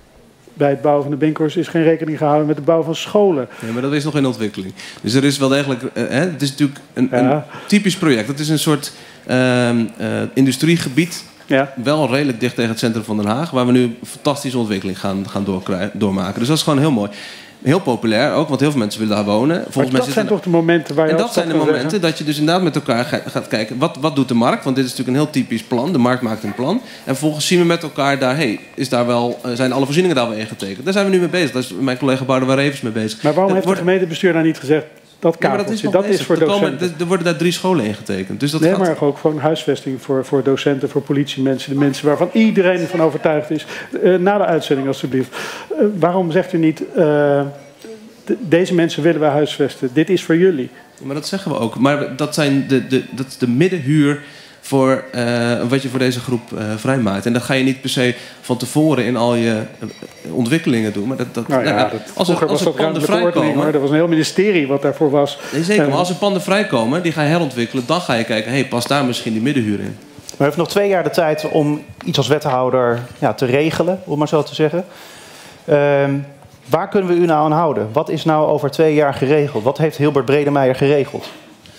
bij het bouwen van de Binkhorst is geen rekening gehouden met de bouw van scholen. Ja, maar dat is nog in ontwikkeling. Dus er is wel degelijk... Uh, hè, het is natuurlijk een, ja. een typisch project. Het is een soort uh, uh, industriegebied. Ja. Wel redelijk dicht tegen het centrum van Den Haag. Waar we nu een fantastische ontwikkeling gaan, gaan doormaken. Dus dat is gewoon heel mooi. Heel populair ook, want heel veel mensen willen daar wonen. Volgens maar dat zijn toch de momenten waar je... En dat zijn de momenten zeggen? Dat je dus inderdaad met elkaar gaat kijken. Wat, wat doet de markt? Want dit is natuurlijk een heel typisch plan. De markt maakt een plan. En vervolgens zien we met elkaar daar... Hey, is daar wel, zijn alle voorzieningen daar wel ingetekend? Daar zijn we nu mee bezig. Daar is mijn collega Boudewijn Revers mee bezig. Maar waarom heeft het gemeentebestuur nou niet gezegd... Dat, ja, dat is, dat is voor er docenten. Komen, er worden daar drie scholen ingetekend. Dus dat nee, gaat... maar ook gewoon huisvesting voor, voor docenten, voor politiemensen. De mensen waarvan iedereen van overtuigd is. Uh, na de uitzending alstublieft. Uh, waarom zegt u niet... Uh, deze mensen willen we huisvesten. Dit is voor jullie. Maar dat zeggen we ook. Maar dat, zijn de, de, dat is de middenhuur voor uh, wat je voor deze groep uh, vrijmaakt. En dat ga je niet per se van tevoren in al je uh, ontwikkelingen doen. Maar dat, dat, nou ja, nou, dat, als er, als er panden vrijkomen... Er was een heel ministerie wat daarvoor was. Nee, zeker, uh, maar als er panden vrijkomen, die ga je herontwikkelen... dan ga je kijken, hey, past daar misschien die middenhuur in? We hebben nog twee jaar de tijd om iets als wethouder ja, te regelen, om maar zo te zeggen. Uh, Waar kunnen we u nou aan houden? Wat is nou over twee jaar geregeld? Wat heeft Hilbert Bredemeijer geregeld?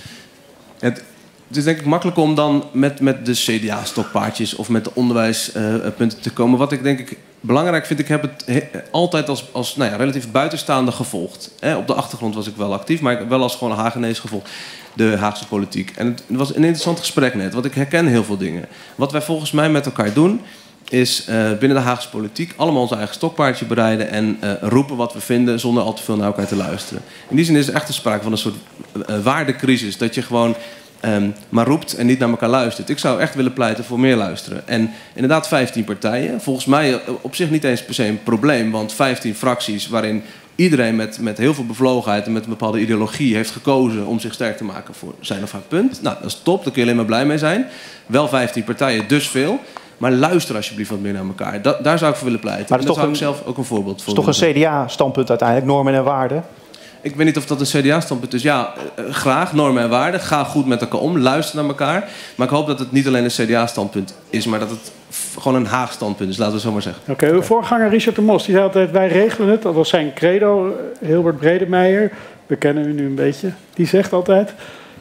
Het, het is denk ik makkelijker om dan met, met de C D A-stokpaardjes of met de onderwijspunten uh, te komen. Wat ik denk ik belangrijk vind, ik heb het he, altijd als, als nou ja, relatief buitenstaander gevolgd. Eh, op de achtergrond was ik wel actief, maar ik wel als gewoon Haagenees gevolgd. De Haagse politiek. En het was een interessant gesprek net, want ik herken heel veel dingen. Wat wij volgens mij met elkaar doen... is uh, binnen de Haagse politiek allemaal ons eigen stokpaardje bereiden... en uh, roepen wat we vinden zonder al te veel naar elkaar te luisteren. In die zin is er echt een sprake van een soort uh, waardecrisis. Dat je gewoon um, maar roept en niet naar elkaar luistert. Ik zou echt willen pleiten voor meer luisteren. En inderdaad vijftien partijen. Volgens mij uh, op zich niet eens per se een probleem... want vijftien fracties waarin iedereen met, met heel veel bevlogenheid... en met een bepaalde ideologie heeft gekozen om zich sterk te maken voor zijn of haar punt. Nou, dat is top, daar kun je alleen maar blij mee zijn. Wel vijftien partijen, dus veel... Maar luister alsjeblieft wat meer naar elkaar. Da daar zou ik voor willen pleiten. Maar en daar zou een, ik zelf ook een voorbeeld voor. Het is toch een C D A-standpunt uiteindelijk, normen en waarden? Ik weet niet of dat een C D A-standpunt is. Ja, uh, graag, normen en waarden. Ga goed met elkaar om, luister naar elkaar. Maar ik hoop dat het niet alleen een C D A-standpunt is... maar dat het gewoon een Haag-standpunt is, laten we zo maar zeggen. Oké, okay, uw voorganger Richard de Mos, die zei altijd... wij regelen het, dat was zijn credo, Hilbert Bredemeijer. We kennen u nu een beetje. Die zegt altijd...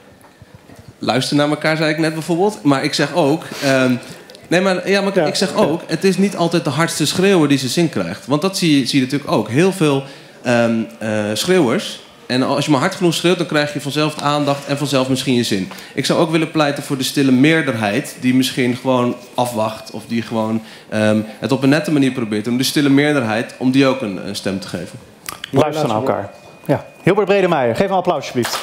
Luister naar elkaar, zei ik net bijvoorbeeld. Maar ik zeg ook... Um, Nee, maar, ja, maar ja. ik zeg ook, het is niet altijd de hardste schreeuwer die zijn zin krijgt. Want dat zie je, zie je natuurlijk ook. Heel veel um, uh, schreeuwers. En als je maar hard genoeg schreeuwt, dan krijg je vanzelf de aandacht en vanzelf misschien je zin. Ik zou ook willen pleiten voor de stille meerderheid... die misschien gewoon afwacht of die gewoon um, het op een nette manier probeert... om de stille meerderheid, om die ook een, een stem te geven. Luister naar elkaar. Ja. Hilbert Bredemeijer, geef een applaus alsjeblieft.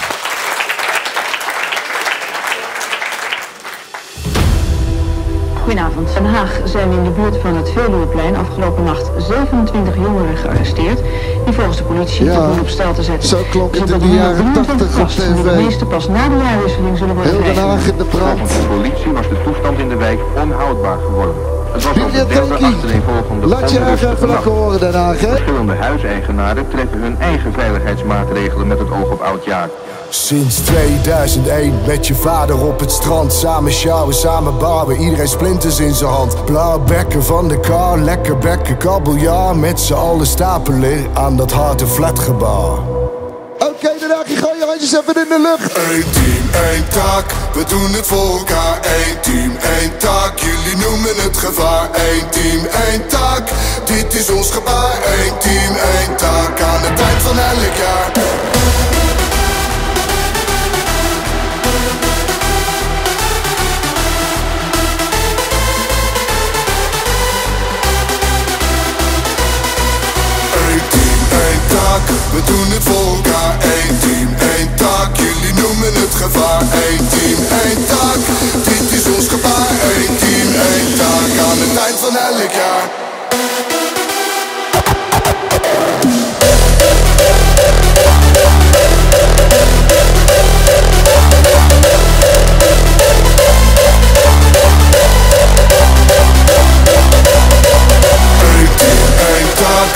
Goedenavond. In Den Haag zijn in de buurt van het Veluweplein afgelopen nacht zevenentwintig jongeren gearresteerd... die volgens de politie ja, tot hun op stel te zetten. Zo klonk het in de jaren tachtig op tv. De meeste pas na de jaarwisseling zullen worden Heel Den Haag in de brand. Volgens de politie was de toestand in de wijk onhoudbaar geworden. Het was al de derde achtereenvolgende Laat je even laten horen, Den Haag, hè? Verschillende huiseigenaren treffen hun eigen veiligheidsmaatregelen met het oog op oudjaar. Sinds tweeduizend één met je vader op het strand. Samen sjouwen, samen bouwen, iedereen splinters in zijn hand. Blauw bekken van de kar, lekker bekken, kabeljauw. Met z'n allen stapelen aan dat harde flatgebouw. Oké, okay, Den Haag, gooi je handjes even in de lucht. Eén team, één taak, we doen het voor elkaar. Eén team, één taak, jullie noemen het gevaar. Eén team, één taak, dit is ons gebaar. Eén team, één taak, aan het eind van elk jaar. We doen het voor elkaar, één team, één taak. Jullie noemen het gevaar, één team, één taak. Dit is ons gebaar, één team, één taak. Aan het eind van elk jaar. Eén team, één taak.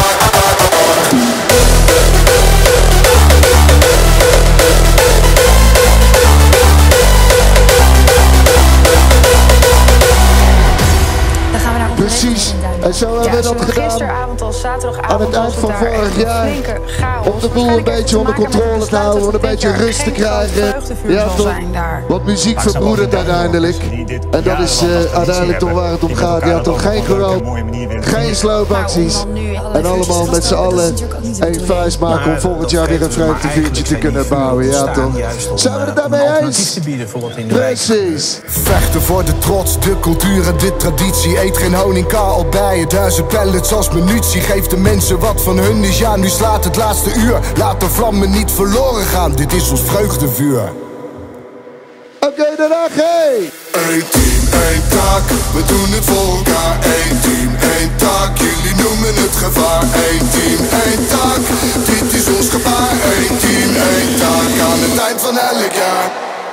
Precies, en zo hebben we dat gedaan gisteravond als zaterdagavond aan het eind van vorig jaar. Om de boel een beetje onder controle te houden, om een beetje rust te krijgen. Ja toch, want muziek verbroedert uiteindelijk. En dat is uh, uiteindelijk toch waar het om gaat. Ja toch, geen geweld, geen sloopacties. En allemaal met z'n allen één vuist maken om volgend jaar weer een vreugdevuurtje te kunnen bouwen. Ja toch, zijn we het daarmee eens? Precies. Vechten voor de trots, de cultuur en de traditie. Eet geen honing, kaal bijen, duizend pellets als munitie. Geef de mensen wat van hun is, ja nu slaat het laatste uur. Laat de vlammen niet verloren gaan, dit is ons vreugdevuur. Oké, okay, Den Haag, hey! Eén team, één taak, we doen het voor elkaar. Eén team, één taak, jullie noemen het gevaar. Eén team, één taak, dit is ons gebaar. Eén team, één taak, aan het eind van elk jaar.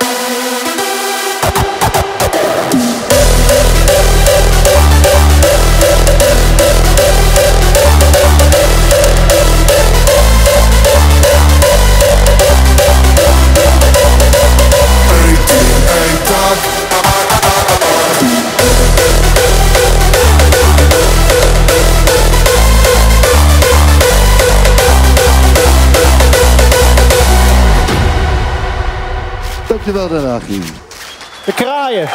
Dankjewel, Den Haag. De kraaien.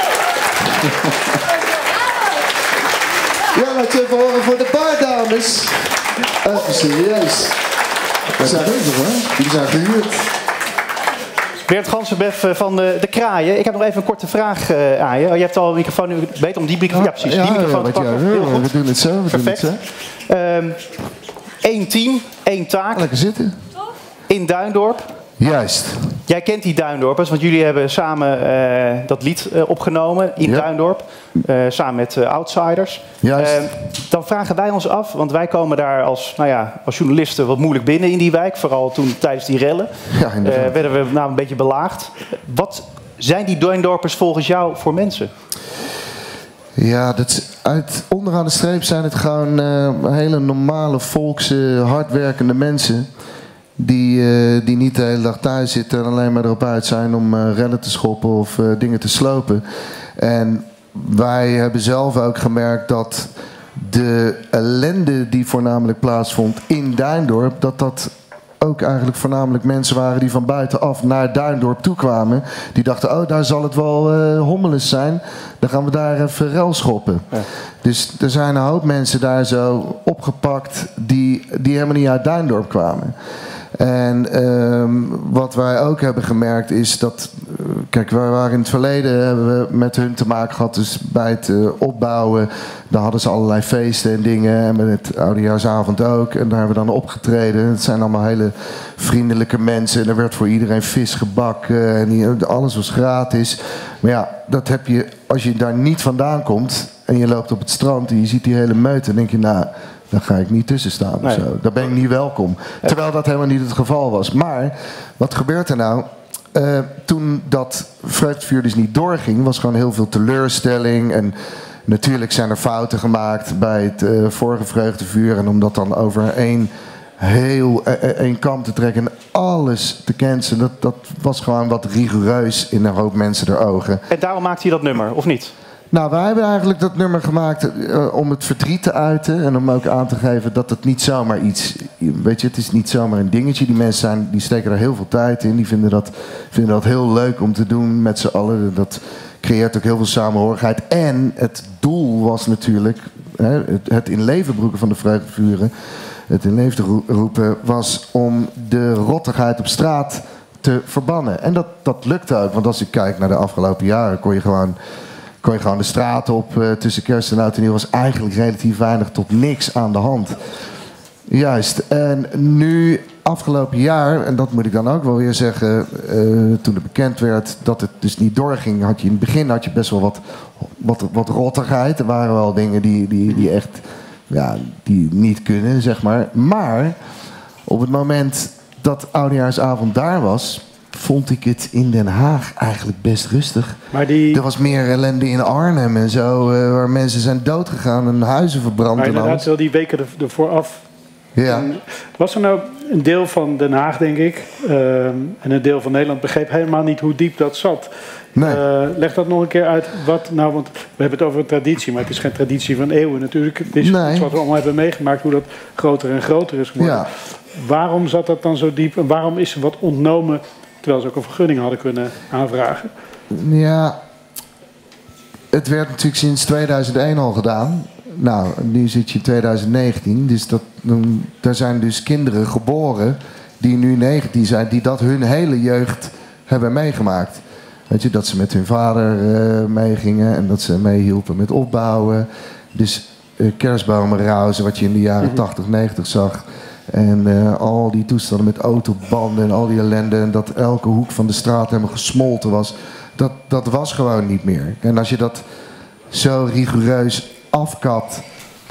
Ja, laat je even horen voor de bardames. Even serieus. Die zijn bezig hoor. Die zijn gehuurd. Bernd Gansenbef van de, de Kraaien. Ik heb nog even een korte vraag uh, aan je. Oh, je hebt al een microfoon, nu beter om die microfoon, ja, precies, ja, die microfoon ja, te pakken. Ja, Heel goed. we doen het zo. We Perfect. Doen het zo. Um, één team, één taak. Lekker zitten. In Duindorp. Juist. Jij kent die Duindorpers, want jullie hebben samen uh, dat lied uh, opgenomen in ja. Duindorp. Uh, samen met uh, Outsiders. Juist. Uh, dan vragen wij ons af, want wij komen daar als, nou ja, als journalisten wat moeilijk binnen in die wijk. Vooral toen tijdens die rellen. Ja, uh, werden we nou een beetje belaagd. Wat zijn die Duindorpers volgens jou voor mensen? Ja, dat, uit onderaan de streep zijn het gewoon uh, hele normale, volkse, hardwerkende mensen. Die, uh, die niet de hele dag thuis zitten en alleen maar erop uit zijn om uh, rellen te schoppen of uh, dingen te slopen. En wij hebben zelf ook gemerkt dat de ellende die voornamelijk plaatsvond in Duindorp, dat dat ook eigenlijk voornamelijk mensen waren die van buitenaf naar Duindorp toe kwamen. Die dachten, oh, daar zal het wel uh, hommeles zijn. Dan gaan we daar even rel schoppen. Ja. Dus er zijn een hoop mensen daar zo opgepakt die, die helemaal niet uit Duindorp kwamen. En um, wat wij ook hebben gemerkt is dat, uh, kijk, wij waren in het verleden hebben we met hun te maken gehad, dus bij het uh, opbouwen, daar hadden ze allerlei feesten en dingen, en met het oudejaarsavond ook, en daar hebben we dan opgetreden. Het zijn allemaal hele vriendelijke mensen en er werd voor iedereen vis gebakken en die, alles was gratis. Maar ja, dat heb je, als je daar niet vandaan komt en je loopt op het strand en je ziet die hele meute, dan denk je, nou, daar ga ik niet tussen staan of nee. zo. Daar ben ik niet welkom. Terwijl dat helemaal niet het geval was. Maar wat gebeurt er nou? Uh, toen dat vreugdevuur dus niet doorging, was gewoon heel veel teleurstelling. En natuurlijk zijn er fouten gemaakt bij het uh, vorige vreugdevuur. En om dat dan over één heel uh, één kant te trekken en alles te cancelen, dat, dat was gewoon wat rigoureus in een hoop mensen der ogen. En daarom maakte hij dat nummer, of niet? Nou, wij hebben eigenlijk dat nummer gemaakt uh, om het verdriet te uiten. En om ook aan te geven dat het niet zomaar iets... Weet je, het is niet zomaar een dingetje. Die mensen zijn, die steken er heel veel tijd in. Die vinden dat, vinden dat heel leuk om te doen met z'n allen. Dat creëert ook heel veel samenhorigheid. En het doel was natuurlijk... Hè, het, het in leven broeken van de vreugdevuren... Het in leven roepen was om de rottigheid op straat te verbannen. En dat, dat lukte ook. Want als ik kijk naar de afgelopen jaren... kon je gewoon... kon je gewoon de straat op uh, tussen kerst en oud en nieuw. Was eigenlijk relatief weinig tot niks aan de hand. Juist. En nu, afgelopen jaar, en dat moet ik dan ook wel weer zeggen... Uh, toen het bekend werd dat het dus niet doorging... had je in het begin had je best wel wat, wat, wat rottigheid. Er waren wel dingen die, die, die echt ja, die niet kunnen, zeg maar. Maar op het moment dat Oudejaarsavond daar was... vond ik het in Den Haag eigenlijk best rustig. Maar die... Er was meer ellende in Arnhem en zo, uh, waar mensen zijn doodgegaan en huizen verbrand. Maar en inderdaad, alles. wel die weken er, ervoor af. Ja. En was er nou een deel van Den Haag, denk ik, uh, en een deel van Nederland begreep helemaal niet hoe diep dat zat. Nee. Uh, leg dat nog een keer uit. Wat nou, want we hebben het over een traditie, maar het is geen traditie van eeuwen natuurlijk. Het is Nee. iets wat we allemaal hebben meegemaakt, hoe dat groter en groter is geworden. Ja. Waarom zat dat dan zo diep en waarom is er wat ontnomen, terwijl ze ook een vergunning hadden kunnen aanvragen? Ja, het werd natuurlijk sinds tweeduizend één al gedaan. Nou, nu zit je in tweeduizend negentien, dus dat, dan, daar zijn dus kinderen geboren die nu negentien zijn, die dat hun hele jeugd hebben meegemaakt. Weet je, dat ze met hun vader uh, meegingen en dat ze meehielpen met opbouwen. Dus uh, kerstbomen rauzen, wat je in de jaren tachtig, negentig zag. En uh, al die toestanden met autobanden en al die ellende. En dat elke hoek van de straat helemaal gesmolten was. Dat, dat was gewoon niet meer. En als je dat zo rigoureus afkapt.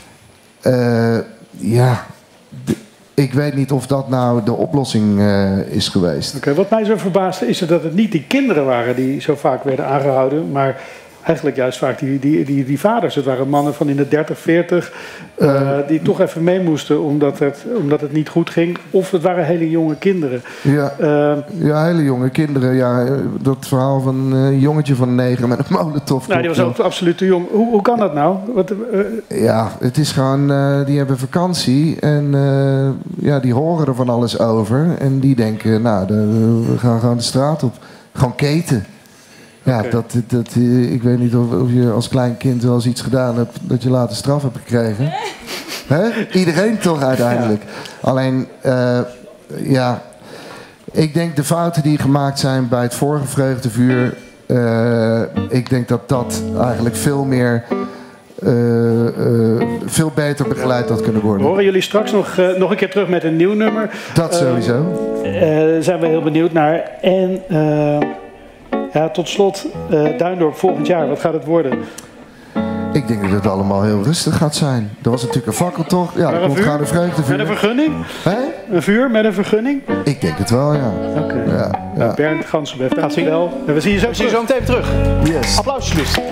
Uh, ja, d- ik weet niet of dat nou de oplossing uh, is geweest. Oké, wat mij zo verbaasde is dat het niet die kinderen waren die zo vaak werden aangehouden, maar eigenlijk juist vaak die, die, die, die vaders. Het waren mannen van in de dertig, veertig uh, uh, die toch even mee moesten omdat het, omdat het niet goed ging. Of het waren hele jonge kinderen. Ja, uh, ja hele jonge kinderen. Ja, dat verhaal van een uh, jongetje van negen met een molotov. Nou, die was ook absoluut te jong. Hoe, hoe kan dat nou? Wat, uh... Ja, het is gewoon, uh, die hebben vakantie en uh, ja, die horen er van alles over. En die denken, nou, de, we gaan gewoon de straat op. Gewoon keten. Ja, okay. dat, dat, ik weet niet of, of je als klein kind wel eens iets gedaan hebt dat je later straf hebt gekregen. Hè? Iedereen toch uiteindelijk. Ja. Alleen, uh, ja, ik denk de fouten die gemaakt zijn bij het vorige vreugdevuur, uh, ik denk dat dat eigenlijk veel meer, uh, uh, veel beter begeleid had kunnen worden. Horen jullie straks nog, uh, nog een keer terug met een nieuw nummer? Dat sowieso. Daar uh, zijn we heel benieuwd naar. En... Uh, Ja, tot slot, uh, Duindorp, volgend jaar, wat gaat het worden? Ik denk dat het allemaal heel rustig gaat zijn. Er was natuurlijk een fakkeltocht. Ja, er komt gewoon een vreugdevuur. Met een vergunning? Hè? Een vuur met een vergunning? Ik denk het wel, ja. Oké. Okay. Ja, ja. Nou, Bernd Gansenbeff, dankjewel. En we zien je zo, we zien je zo meteen terug. Yes. Applaus alsjeblieft.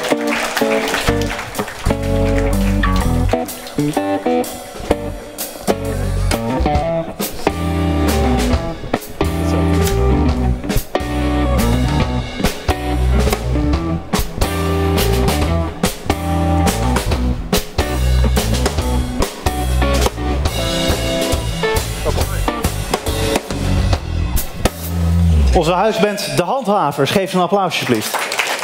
Onze huisband De Handhavers. Geef ze een applaus alsjeblieft.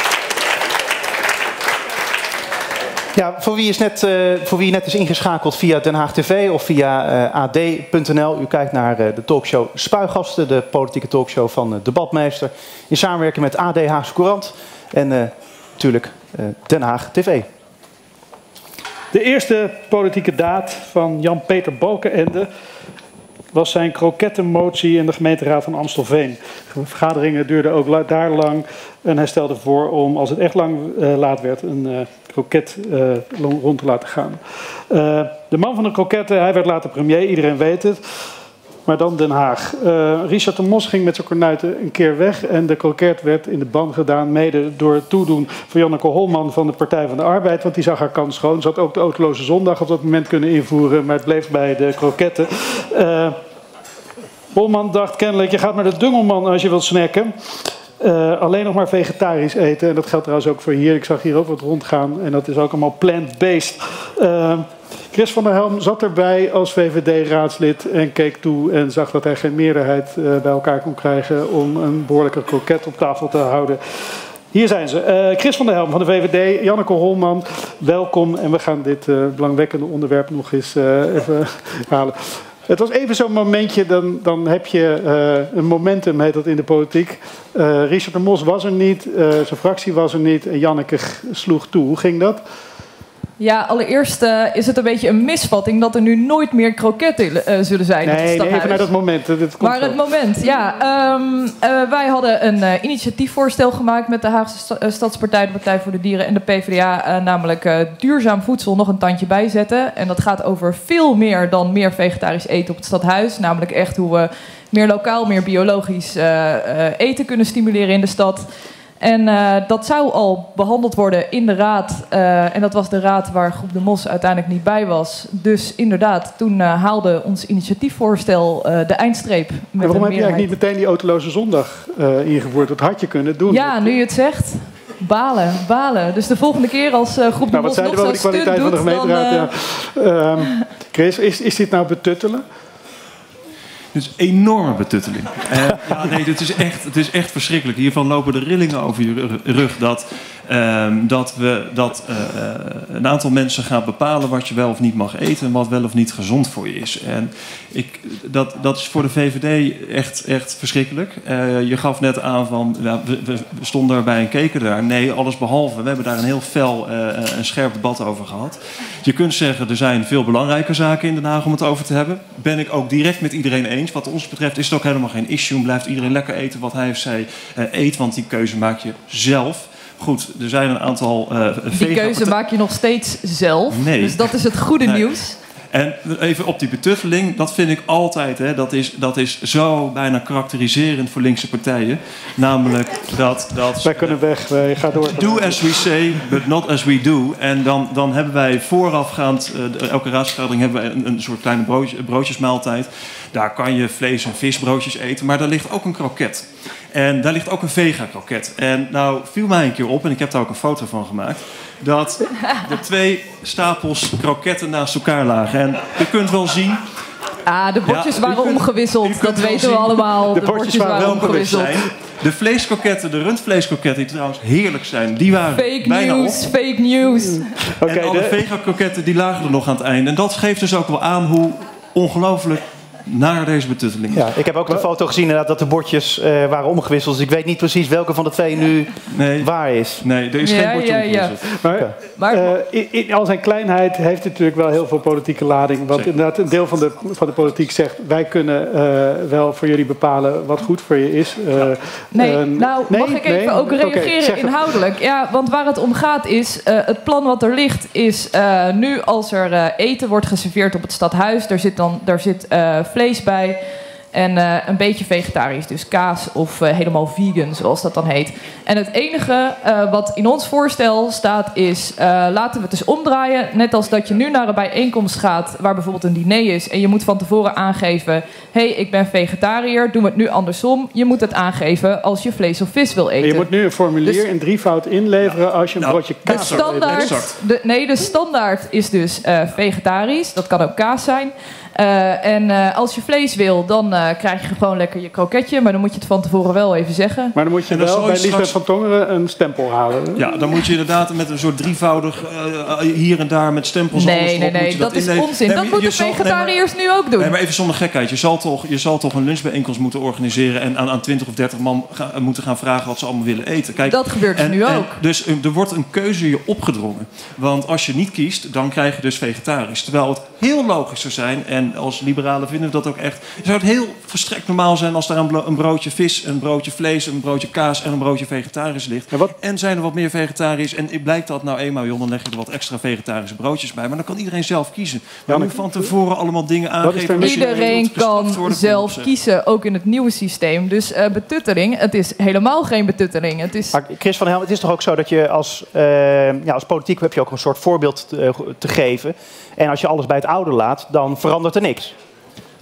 Ja, voor wie, is net, uh, voor wie net is ingeschakeld via Den Haag T V of via uh, A D punt N L. U kijkt naar uh, de talkshow Spuigasten, de politieke talkshow van uh, Debatmeester. In samenwerking met A D Haagse Courant en uh, natuurlijk uh, Den Haag T V. De eerste politieke daad van Jan-Peter Balkenende was zijn krokettenmotie in de gemeenteraad van Amstelveen. De vergaderingen duurden ook daar lang. En hij stelde voor om, als het echt lang uh, laat werd, een uh, kroket uh, rond te laten gaan. Uh, de man van de kroketten, hij werd later premier, iedereen weet het. Maar dan Den Haag. Uh, Richard de Mos ging met zijn kornuiten een keer weg. En de kroket werd in de ban gedaan, mede door het toedoen van Janneke Holman van de Partij van de Arbeid. Want die zag haar kans schoon. Ze had ook de autoloze zondag op dat moment kunnen invoeren. Maar het bleef bij de kroketten. Uh, Holman dacht kennelijk, je gaat naar de Dungelman als je wilt snacken. uh, alleen nog maar vegetarisch eten. En dat geldt trouwens ook voor hier. Ik zag hier ook wat rondgaan en dat is ook allemaal plant-based. Uh, Chris van der Helm zat erbij als V V D-raadslid en keek toe en zag dat hij geen meerderheid uh, bij elkaar kon krijgen om een behoorlijke kroket op tafel te houden. Hier zijn ze. Uh, Chris van der Helm van de V V D, Janneke Holman, welkom. En we gaan dit uh, belangwekkende onderwerp nog eens uh, even halen. Het was even zo'n momentje, dan, dan heb je uh, een momentum, heet dat in de politiek. Uh, Richard de Mos was er niet, uh, zijn fractie was er niet en Janneke sloeg toe. Hoe ging dat? Ja, allereerst uh, is het een beetje een misvatting dat er nu nooit meer kroketten uh, zullen zijn. Nee, op het nee, stadhuis. even naar dat moment. Dat komt maar zo. het moment, ja. Um, uh, wij hadden een uh, initiatiefvoorstel gemaakt met de Haagse sta uh, Stadspartij, de Partij voor de Dieren en de P v d A. Uh, namelijk uh, duurzaam voedsel nog een tandje bijzetten. En dat gaat over veel meer dan meer vegetarisch eten op het stadhuis. Namelijk echt hoe we meer lokaal, meer biologisch uh, uh, eten kunnen stimuleren in de stad. En uh, dat zou al behandeld worden in de raad. Uh, en dat was de raad waar Groep de Mos uiteindelijk niet bij was. Dus inderdaad, toen uh, haalde ons initiatiefvoorstel uh, de eindstreep. Met en waarom een heb je eigenlijk niet meteen die autoloze zondag uh, ingevoerd? Dat had je kunnen doen. Ja, nu je het zegt. Balen, balen. Dus de volgende keer als uh, Groep de nou, Mos nog zo'n stunt doet, van de gemeenteraad, dan... Uh... Ja. Um, Chris, is, is dit nou betuttelen? Dus enorme betutteling. Uh, ja, nee, dit is echt, het is echt verschrikkelijk. Hiervan lopen de rillingen over je rug. Dat, uh, dat, we, dat uh, een aantal mensen gaan bepalen wat je wel of niet mag eten en wat wel of niet gezond voor je is. En ik, dat, dat is voor de V V D echt, echt verschrikkelijk. Uh, je gaf net aan van, ja, we, we stonden erbij en keken daar. Nee, alles behalve. We hebben daar een heel fel uh, en scherp debat over gehad. Je kunt zeggen, er zijn veel belangrijke zaken in Den Haag om het over te hebben. Ben ik ook direct met iedereen eens. Wat ons betreft is het ook helemaal geen issue. Blijft iedereen lekker eten wat hij of zij uh, eet, want die keuze maak je zelf. Goed, er zijn een aantal uh, Die keuze maak je nog steeds zelf. Nee. Dus dat is het goede nee. nieuws. En even op die betutteling, dat vind ik altijd, hè, dat, is, dat is zo bijna karakteriserend voor linkse partijen. Namelijk dat... dat wij kunnen weg, wij gaan door. Do as we say, but not as we do. En dan, dan hebben wij voorafgaand, uh, elke raadsvergadering hebben wij een, een soort kleine broodje, broodjesmaaltijd. Daar kan je vlees- en visbroodjes eten, maar daar ligt ook een kroket. En daar ligt ook een vega-kroket. En nou viel mij een keer op, en ik heb daar ook een foto van gemaakt, dat er twee stapels kroketten naast elkaar lagen. En je kunt wel zien... Ah, de bordjes ja, waren kunt, omgewisseld. Dat weten zien, we allemaal. De, de bordjes, bordjes waren omgewisseld. Zijn. De vleeskroketten, de rundvleeskroketten, die trouwens heerlijk zijn, die waren fake bijna news, op. fake news. Okay, en alle de... vega-kroketten die lagen er nog aan het einde. En dat geeft dus ook wel aan hoe ongelooflijk naar deze betutteling. Ja, ik heb ook de foto gezien inderdaad dat de bordjes uh, waren omgewisseld. Dus ik weet niet precies welke van de twee nu nee, waar is. Nee, er is ja, geen bordje ja, omgewisseld. Ja. Maar, okay. maar uh, in, in al zijn kleinheid heeft het natuurlijk wel heel veel politieke lading. Want Zeker. inderdaad een deel van de, van de politiek zegt... wij kunnen uh, wel voor jullie bepalen wat goed voor je is. Uh, nee, uh, nou nee, mag ik even nee? ook reageren okay, inhoudelijk? Ja, want waar het om gaat is... Uh, het plan wat er ligt is... Uh, nu als er uh, eten wordt geserveerd op het stadhuis... daar zit, dan, daar zit uh, vlees bij... En uh, een beetje vegetarisch, dus kaas of uh, helemaal vegan, zoals dat dan heet. En het enige uh, wat in ons voorstel staat is... Uh, laten we het dus omdraaien. Net als dat je nu naar een bijeenkomst gaat... waar bijvoorbeeld een diner is... en je moet van tevoren aangeven... hé, hey, ik ben vegetariër, doen we het nu andersom. Je moet het aangeven als je vlees of vis wil eten. En je moet nu een formulier dus, in drievoud inleveren... Ja. als je een nou, broodje kaas de standaard, wil eten. De, nee, de standaard is dus uh, vegetarisch. Dat kan ook kaas zijn... Uh, en uh, als je vlees wil, dan uh, krijg je gewoon lekker je kroketje. Maar dan moet je het van tevoren wel even zeggen. Maar dan moet je wel bij Liesbeth straks... van Tongeren een stempel halen. Ja, dan moet je inderdaad met een soort drievoudig uh, hier en daar met stempels... Nee, alles nee, nee, dat, dat is inleven. onzin. Nee, dat moeten vegetariërs nee, maar, nu ook doen. Nee, maar even zonder gekheid. Je zal toch, je zal toch een lunchbijeenkomst moeten organiseren... en aan, aan twintig of dertig man ga, moeten gaan vragen wat ze allemaal willen eten. Kijk, dat gebeurt en, nu en, ook. Dus er wordt een keuze je opgedrongen. Want als je niet kiest, dan krijg je dus vegetarisch. Terwijl het heel logisch zou zijn... en als liberalen vinden we dat ook echt... Het zou het heel verstrekt normaal zijn als daar een broodje vis, een broodje vlees, een broodje kaas en een broodje vegetarisch ligt. En, en zijn er wat meer vegetarisch en blijkt dat nou eenmaal, joh, dan leg je er wat extra vegetarische broodjes bij. Maar dan kan iedereen zelf kiezen. Maar nu van tevoren allemaal dingen aangeven. Iedereen kan zelf kiezen, ook in het nieuwe systeem. Dus uh, betutteling, het is helemaal geen betutteling. Het is... Maar Chris van der Helm, het is toch ook zo dat je als, uh, ja, als politiek heb je ook een soort voorbeeld te, uh, te geven. En als je alles bij het oude laat, dan verandert er niks. Nou, dat...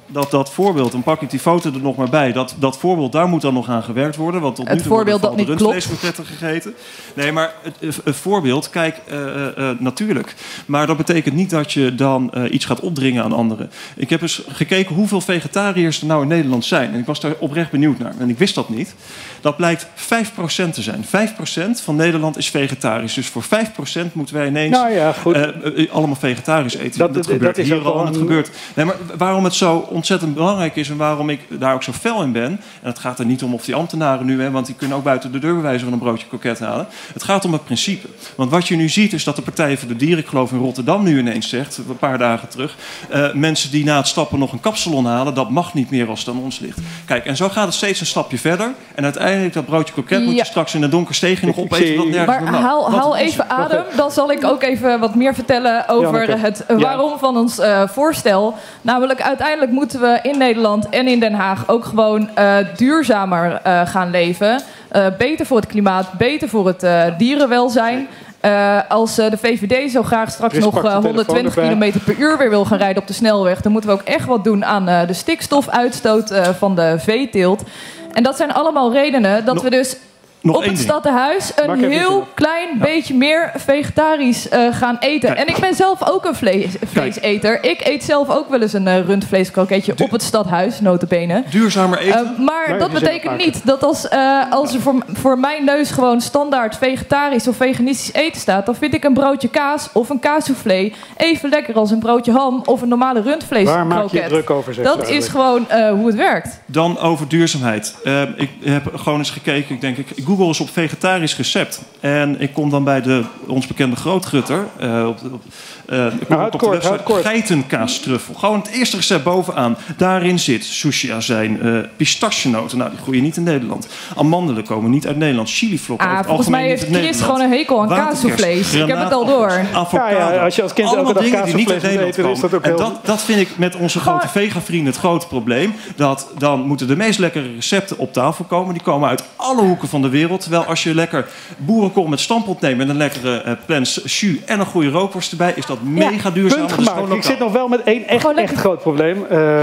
dat dat voorbeeld, dan pak ik die foto er nog maar bij. Dat, dat voorbeeld, daar moet dan nog aan gewerkt worden. Want tot het nu toe worden voorbeeld dat niet rundvleeskroketten gegeten. Nee, maar het, het voorbeeld, kijk, uh, uh, natuurlijk. Maar dat betekent niet dat je dan uh, iets gaat opdringen aan anderen. Ik heb eens gekeken hoeveel vegetariërs er nou in Nederland zijn. En ik was daar oprecht benieuwd naar. En ik wist dat niet. Dat blijkt vijf procent te zijn. vijf procent van Nederland is vegetarisch. Dus voor vijf procent moeten wij ineens nou ja, goed. Uh, uh, allemaal vegetarisch eten. Dat, dat, dat gebeurt dat is hier al en het een... gebeurt. Nee, maar waarom het zo ontzettend belangrijk is en waarom ik daar ook zo fel in ben. En het gaat er niet om of die ambtenaren nu, hè, want die kunnen ook buiten de deur bij wijze van een broodje kroket halen. Het gaat om het principe. Want wat je nu ziet is dat de Partij voor de Dieren, ik geloof in Rotterdam nu ineens zegt, een paar dagen terug, uh, mensen die na het stappen nog een kapsalon halen, dat mag niet meer als het aan ons ligt. Kijk, en zo gaat het steeds een stapje verder. En uiteindelijk dat broodje kroket moet je Ja. straks in een donker steegje nog opeten. Dat nergens Maar meer mag. haal, Wat haal is- even adem, dan zal ik ook even wat meer vertellen over Janneke. het waarom van ons uh, voorstel. Namelijk, uiteindelijk moeten we in Nederland en in Den Haag ook gewoon uh, duurzamer uh, gaan leven. Uh, beter voor het klimaat, beter voor het uh, dierenwelzijn. Uh, als uh, de V V D zo graag straks Chris, nog pak de uh, telefoon honderdtwintig erbij. kilometer per uur weer wil gaan rijden op de snelweg, dan moeten we ook echt wat doen aan uh, de stikstofuitstoot uh, van de veeteelt. En dat zijn allemaal redenen dat Nog- we dus nog op één het ding. stadhuis Maak een even heel zin. klein beetje meer vegetarisch uh, gaan eten. Kijk. En ik ben zelf ook een vlees, vleeseter. Ik eet zelf ook wel eens een uh, rundvleeskroketje op het stadhuis, nota bene. Duurzamer eten. Uh, maar Nee, dat die zin betekent opmaken. niet dat als, uh, als er voor, voor mijn neus gewoon standaard vegetarisch of veganistisch eten staat, dan vind ik een broodje kaas of een kaassoufflé even lekker als een broodje ham of een normale Waar maak je je rundvleeskroket. druk over, zegt Dat ze is eigenlijk. gewoon uh, hoe het werkt. Dan over duurzaamheid. Uh, ik heb gewoon eens gekeken. Ik denk, ik Google is op vegetarisch recept. En ik kom dan bij de, ons bekende grootgutter. Uh, op, de- op, uh, ik kom Maar houd op de kort, website houd kort. geitenkaas-truffel. Gewoon het eerste recept bovenaan. Daarin zit sushi-azijn, uh, pistachenoten. Nou, die groeien niet in Nederland. Amandelen komen niet uit Nederland. Chilivlokken Ah, over het volgens mij algemeen heeft niet uit Chris Nederland. gewoon een hekel aan Waterkers, kaassoufflés. Ik heb het al door. granaatappels, avocado. Ja, ja, als je als kind Allemaal elke dag dingen die niet uit kaassoufflés Nederland moet eten, is dat komen. ook En heel- dat, dat vind ik met onze grote vega-vrienden het grote probleem. Dat dan moeten de meest lekkere recepten op tafel komen. Die komen uit alle hoeken van de wereld. Terwijl als je lekker boerenkool met stampot neemt met een lekkere uh, plens jus en een goede rookworst erbij, is dat mega duurzaam. Punt Dat is gewoon gemaakt. Ik lokaal. zit nog wel met één echt, Gewoon lekker. echt groot probleem. Uh,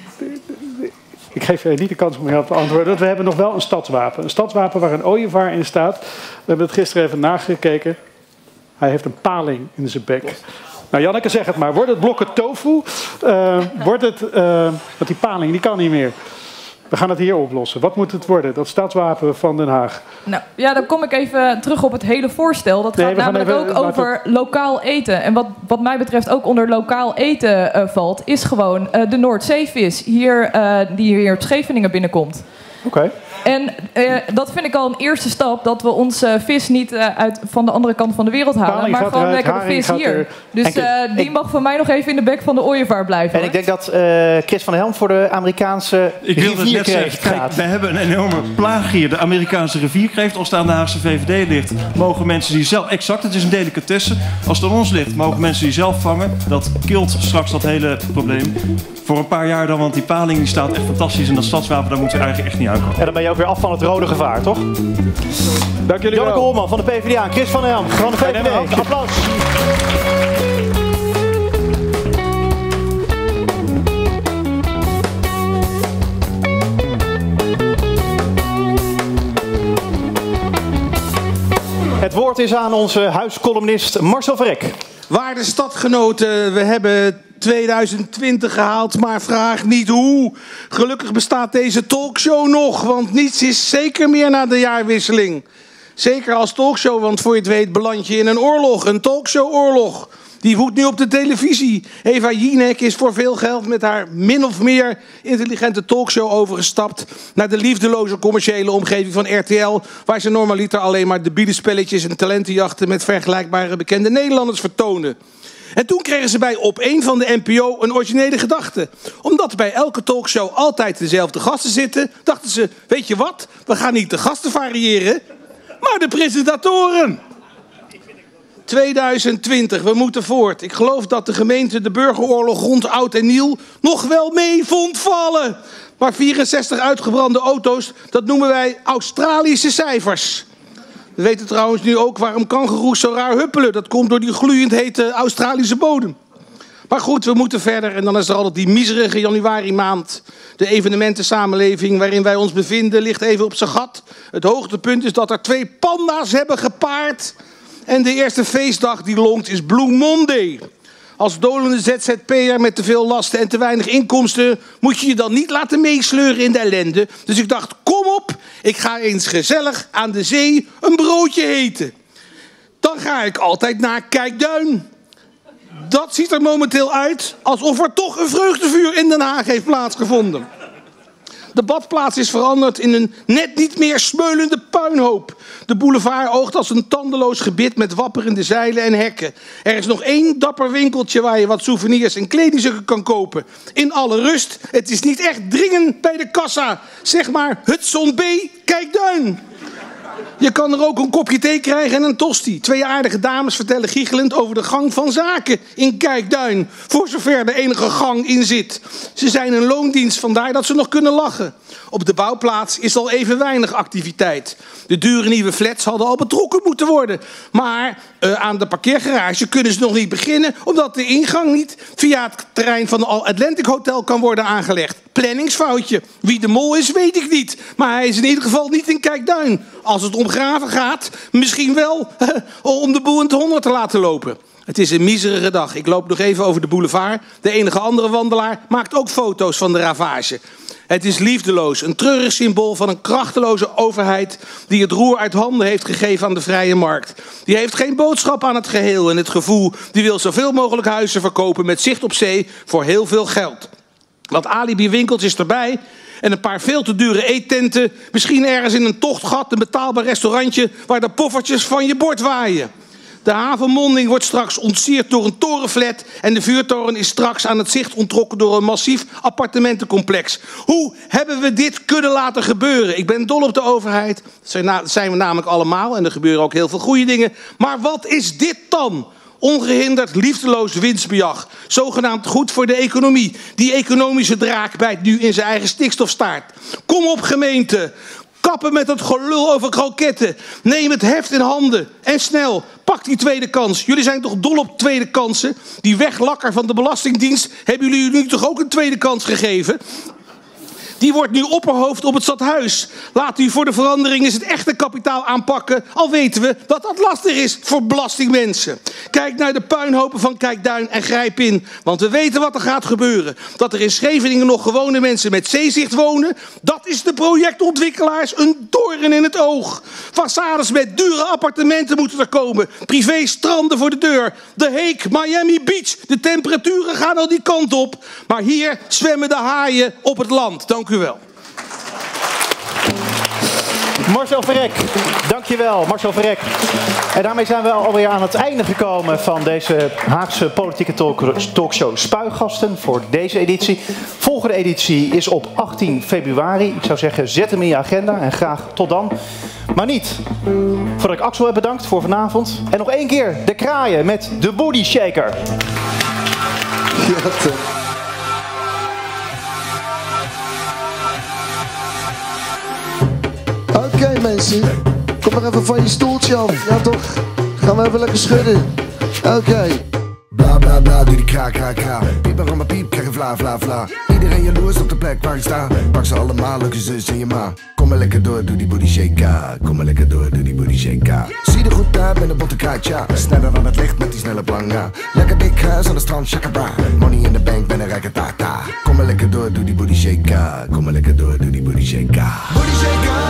ik geef je niet de kans om hierop te antwoorden. We hebben nog wel een stadswapen. Een stadswapen waar een ooievaar in staat. We hebben het gisteren even nagekeken. Hij heeft een paling in zijn bek. Nou, Janneke, zeg het maar. Wordt het blokken tofu? Uh, wordt het... Uh, want die paling, die kan niet meer. We gaan het hier oplossen. Wat moet het worden? Dat stadswapen van Den Haag. Nou, ja, dan kom ik even terug op het hele voorstel. Dat Nee, gaat we gaan namelijk even- ook laten we- over lokaal eten. En wat, wat mij betreft ook onder lokaal eten uh, valt, is gewoon uh, de Noordzeevis hier, uh, die hier op Scheveningen binnenkomt. Oké. Okay. En uh, dat vind ik al een eerste stap, dat we onze vis niet uh, uit, van de andere kant van de wereld halen, Paling maar gaat gewoon eruit, lekker de haring vis gaat hier. er- Dus En- uh, die ik- mag voor mij nog even in de bek van de ooievaar blijven. En hoor. ik denk dat uh, Chris van der Helm voor de Amerikaanse Ik wilde het net zeggen, rivierkreeft kijk, gaat. we hebben een enorme plaag hier. De Amerikaanse rivierkreeft. Als het aan de Haagse V V D ligt, mogen mensen die zelf... Exact, het is een delicatesse. Als het aan ons ligt, mogen mensen die zelf vangen. Dat kilt straks dat hele probleem. Voor een paar jaar dan, want die paling die staat echt fantastisch. En dat stadswapen, daar moeten we eigenlijk echt niet aankomen. En dan ben je ook weer af van het rode gevaar, toch? Dank jullie Janneke wel. Holman van de P v d A en Chris van der Helm van de V nemen een V D. Applaus. Het woord is aan onze huiscolumnist Marcel Verrek. Waarde stadgenoten, we hebben tweeduizend twintig gehaald, maar vraag niet hoe. Gelukkig bestaat deze talkshow nog, want niets is zeker meer na de jaarwisseling. Zeker als talkshow, want voor je het weet beland je in een oorlog, een talkshow-oorlog. Die woedt nu op de televisie. Eva Jinek is voor veel geld met haar min of meer intelligente talkshow overgestapt naar de liefdeloze commerciële omgeving van R T L, waar ze normaliter alleen maar debiele spelletjes en talentenjachten met vergelijkbare bekende Nederlanders vertonen. En toen kregen ze bij Op één van de N P O een originele gedachte. Omdat bij elke talkshow altijd dezelfde gasten zitten, dachten ze, weet je wat, we gaan niet de gasten variëren, maar de presentatoren. tweeduizend twintig, we moeten voort. Ik geloof dat de gemeente de burgeroorlog rond Oud en Nieuw nog wel mee vond vallen. Maar vierenzestig uitgebrande auto's, dat noemen wij Australische cijfers. We weten trouwens nu ook waarom kangoeroes zo raar huppelen. Dat komt door die gloeiend hete Australische bodem. Maar goed, we moeten verder. En dan is er altijd die miserige januari maand. De evenementensamenleving waarin wij ons bevinden ligt even op zijn gat. Het hoogtepunt is dat er twee panda's hebben gepaard. En de eerste feestdag die longt is Blue Monday. Als dolende Z Z P'er met te veel lasten en te weinig inkomsten moet je je dan niet laten meesleuren in de ellende. Dus ik dacht, kom op, ik ga eens gezellig aan de zee een broodje eten. Dan ga ik altijd naar Kijkduin. Dat ziet er momenteel uit alsof er toch een vreugdevuur in Den Haag heeft plaatsgevonden. De badplaats is veranderd in een net niet meer smeulende puinhoop. De boulevard oogt als een tandeloos gebit met wapperende zeilen en hekken. Er is nog één dapper winkeltje waar je wat souvenirs en kledingstukken kan kopen. In alle rust, het is niet echt dringend bij de kassa. Zeg maar Hudson B, Kijkduin. Je kan er ook een kopje thee krijgen en een tosti. Twee aardige dames vertellen giechelend over de gang van zaken in Kijkduin. Voor zover er enige gang in zit. Ze zijn een loondienst, vandaar dat ze nog kunnen lachen. Op de bouwplaats is al even weinig activiteit. De dure nieuwe flats hadden al betrokken moeten worden. Maar uh, aan de parkeergarage kunnen ze nog niet beginnen, omdat de ingang niet via het terrein van het Atlantic Hotel kan worden aangelegd. Planningsfoutje. Wie de mol is, weet ik niet. Maar hij is in ieder geval niet in Kijkduin. Als het om graven gaat, misschien wel uh, om de boel in het honderd te laten lopen. Het is een miserige dag. Ik loop nog even over de boulevard. De enige andere wandelaar maakt ook foto's van de ravage. Het is liefdeloos, een treurig symbool van een krachteloze overheid die het roer uit handen heeft gegeven aan de vrije markt. Die heeft geen boodschap aan het geheel en het gevoel. Die wil zoveel mogelijk huizen verkopen met zicht op zee voor heel veel geld. Wat alibi-winkeltjes erbij en een paar veel te dure eettenten. Misschien ergens in een tochtgat een betaalbaar restaurantje waar de poffertjes van je bord waaien. De havenmonding wordt straks ontsierd door een torenflat en de vuurtoren is straks aan het zicht onttrokken door een massief appartementencomplex. Hoe hebben we dit kunnen laten gebeuren? Ik ben dol op de overheid, dat zijn we namelijk allemaal en er gebeuren ook heel veel goede dingen. Maar wat is dit dan? Ongehinderd liefdeloos winstbejag. Zogenaamd goed voor de economie. Die economische draak bijt nu in zijn eigen stikstofstaart. Kom op gemeente. Kappen met het gelul over kroketten. Neem het heft in handen. En snel, pak die tweede kans. Jullie zijn toch dol op tweede kansen? Die weglakker van de Belastingdienst hebben jullie nu toch ook een tweede kans gegeven? Die wordt nu opperhoofd op het stadhuis. Laat u voor de verandering eens het echte kapitaal aanpakken. Al weten we dat dat lastig is voor belastingmensen. Kijk naar de puinhopen van Kijkduin en grijp in. Want we weten wat er gaat gebeuren. Dat er in Scheveningen nog gewone mensen met zeezicht wonen. Dat is de projectontwikkelaars een doorn in het oog. Façades met dure appartementen moeten er komen. Privé stranden voor de deur. De Heek, Miami Beach. De temperaturen gaan al die kant op. Maar hier zwemmen de haaien op het land. Dank u wel. Marcel Verrek, dankjewel Marcel Verrek. En daarmee zijn we alweer aan het einde gekomen van deze Haagse politieke talk, talkshow Spuigasten voor deze editie. Volgende editie is op achttien februari. Ik zou zeggen, zet hem in je agenda en graag tot dan. Maar niet voordat ik Axel heb bedankt voor vanavond. En nog één keer de kraaien met de Booty Shaker. Ja, Oké okay, mensen, kom maar even van je stoeltje af. Ja toch? Gaan we even lekker schudden. Oké. Okay. Bla bla bla, doe die kra kra kra. Piep maar aan piep, krijg je vla vla vla. Iedereen jaloers op de plek waar ik sta. Pak ze allemaal, leuke zus en je ma. Kom maar lekker door, doe die booty shaker. Kom maar lekker door, doe die booty shaker. Zie er goed uit met een botte kaartje. Sneller dan het licht met die snelle planga. Lekker dik huis aan de strand, shakabra. Money in de bank, ben een rijke tata. Kom maar lekker door, doe die booty shaker. Kom maar lekker door, doe die booty shaker. Booty shaker.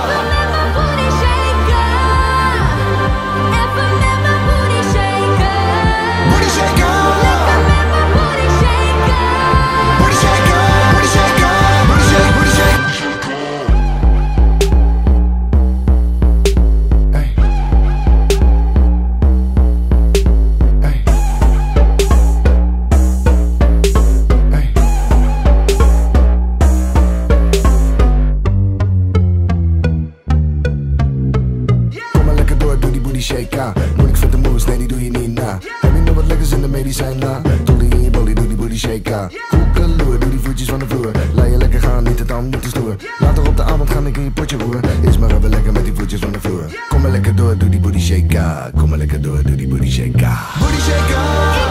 Moeilijk voor de moes, nee die doe je niet na. Heb je nog wat lekkers in de medicijn na? Dolly in je bolly, doe die booty shaker. Koekeloer, doe die voetjes van de vloer. Laat je lekker gaan, niet te tand, niet te stoer. Later op de avond gaan ik in je potje roer. Is maar even lekker met die voetjes van de vloer. Kom maar lekker door, doe die booty shaker. Kom maar lekker door, doe die booty shaker. Booty shaker.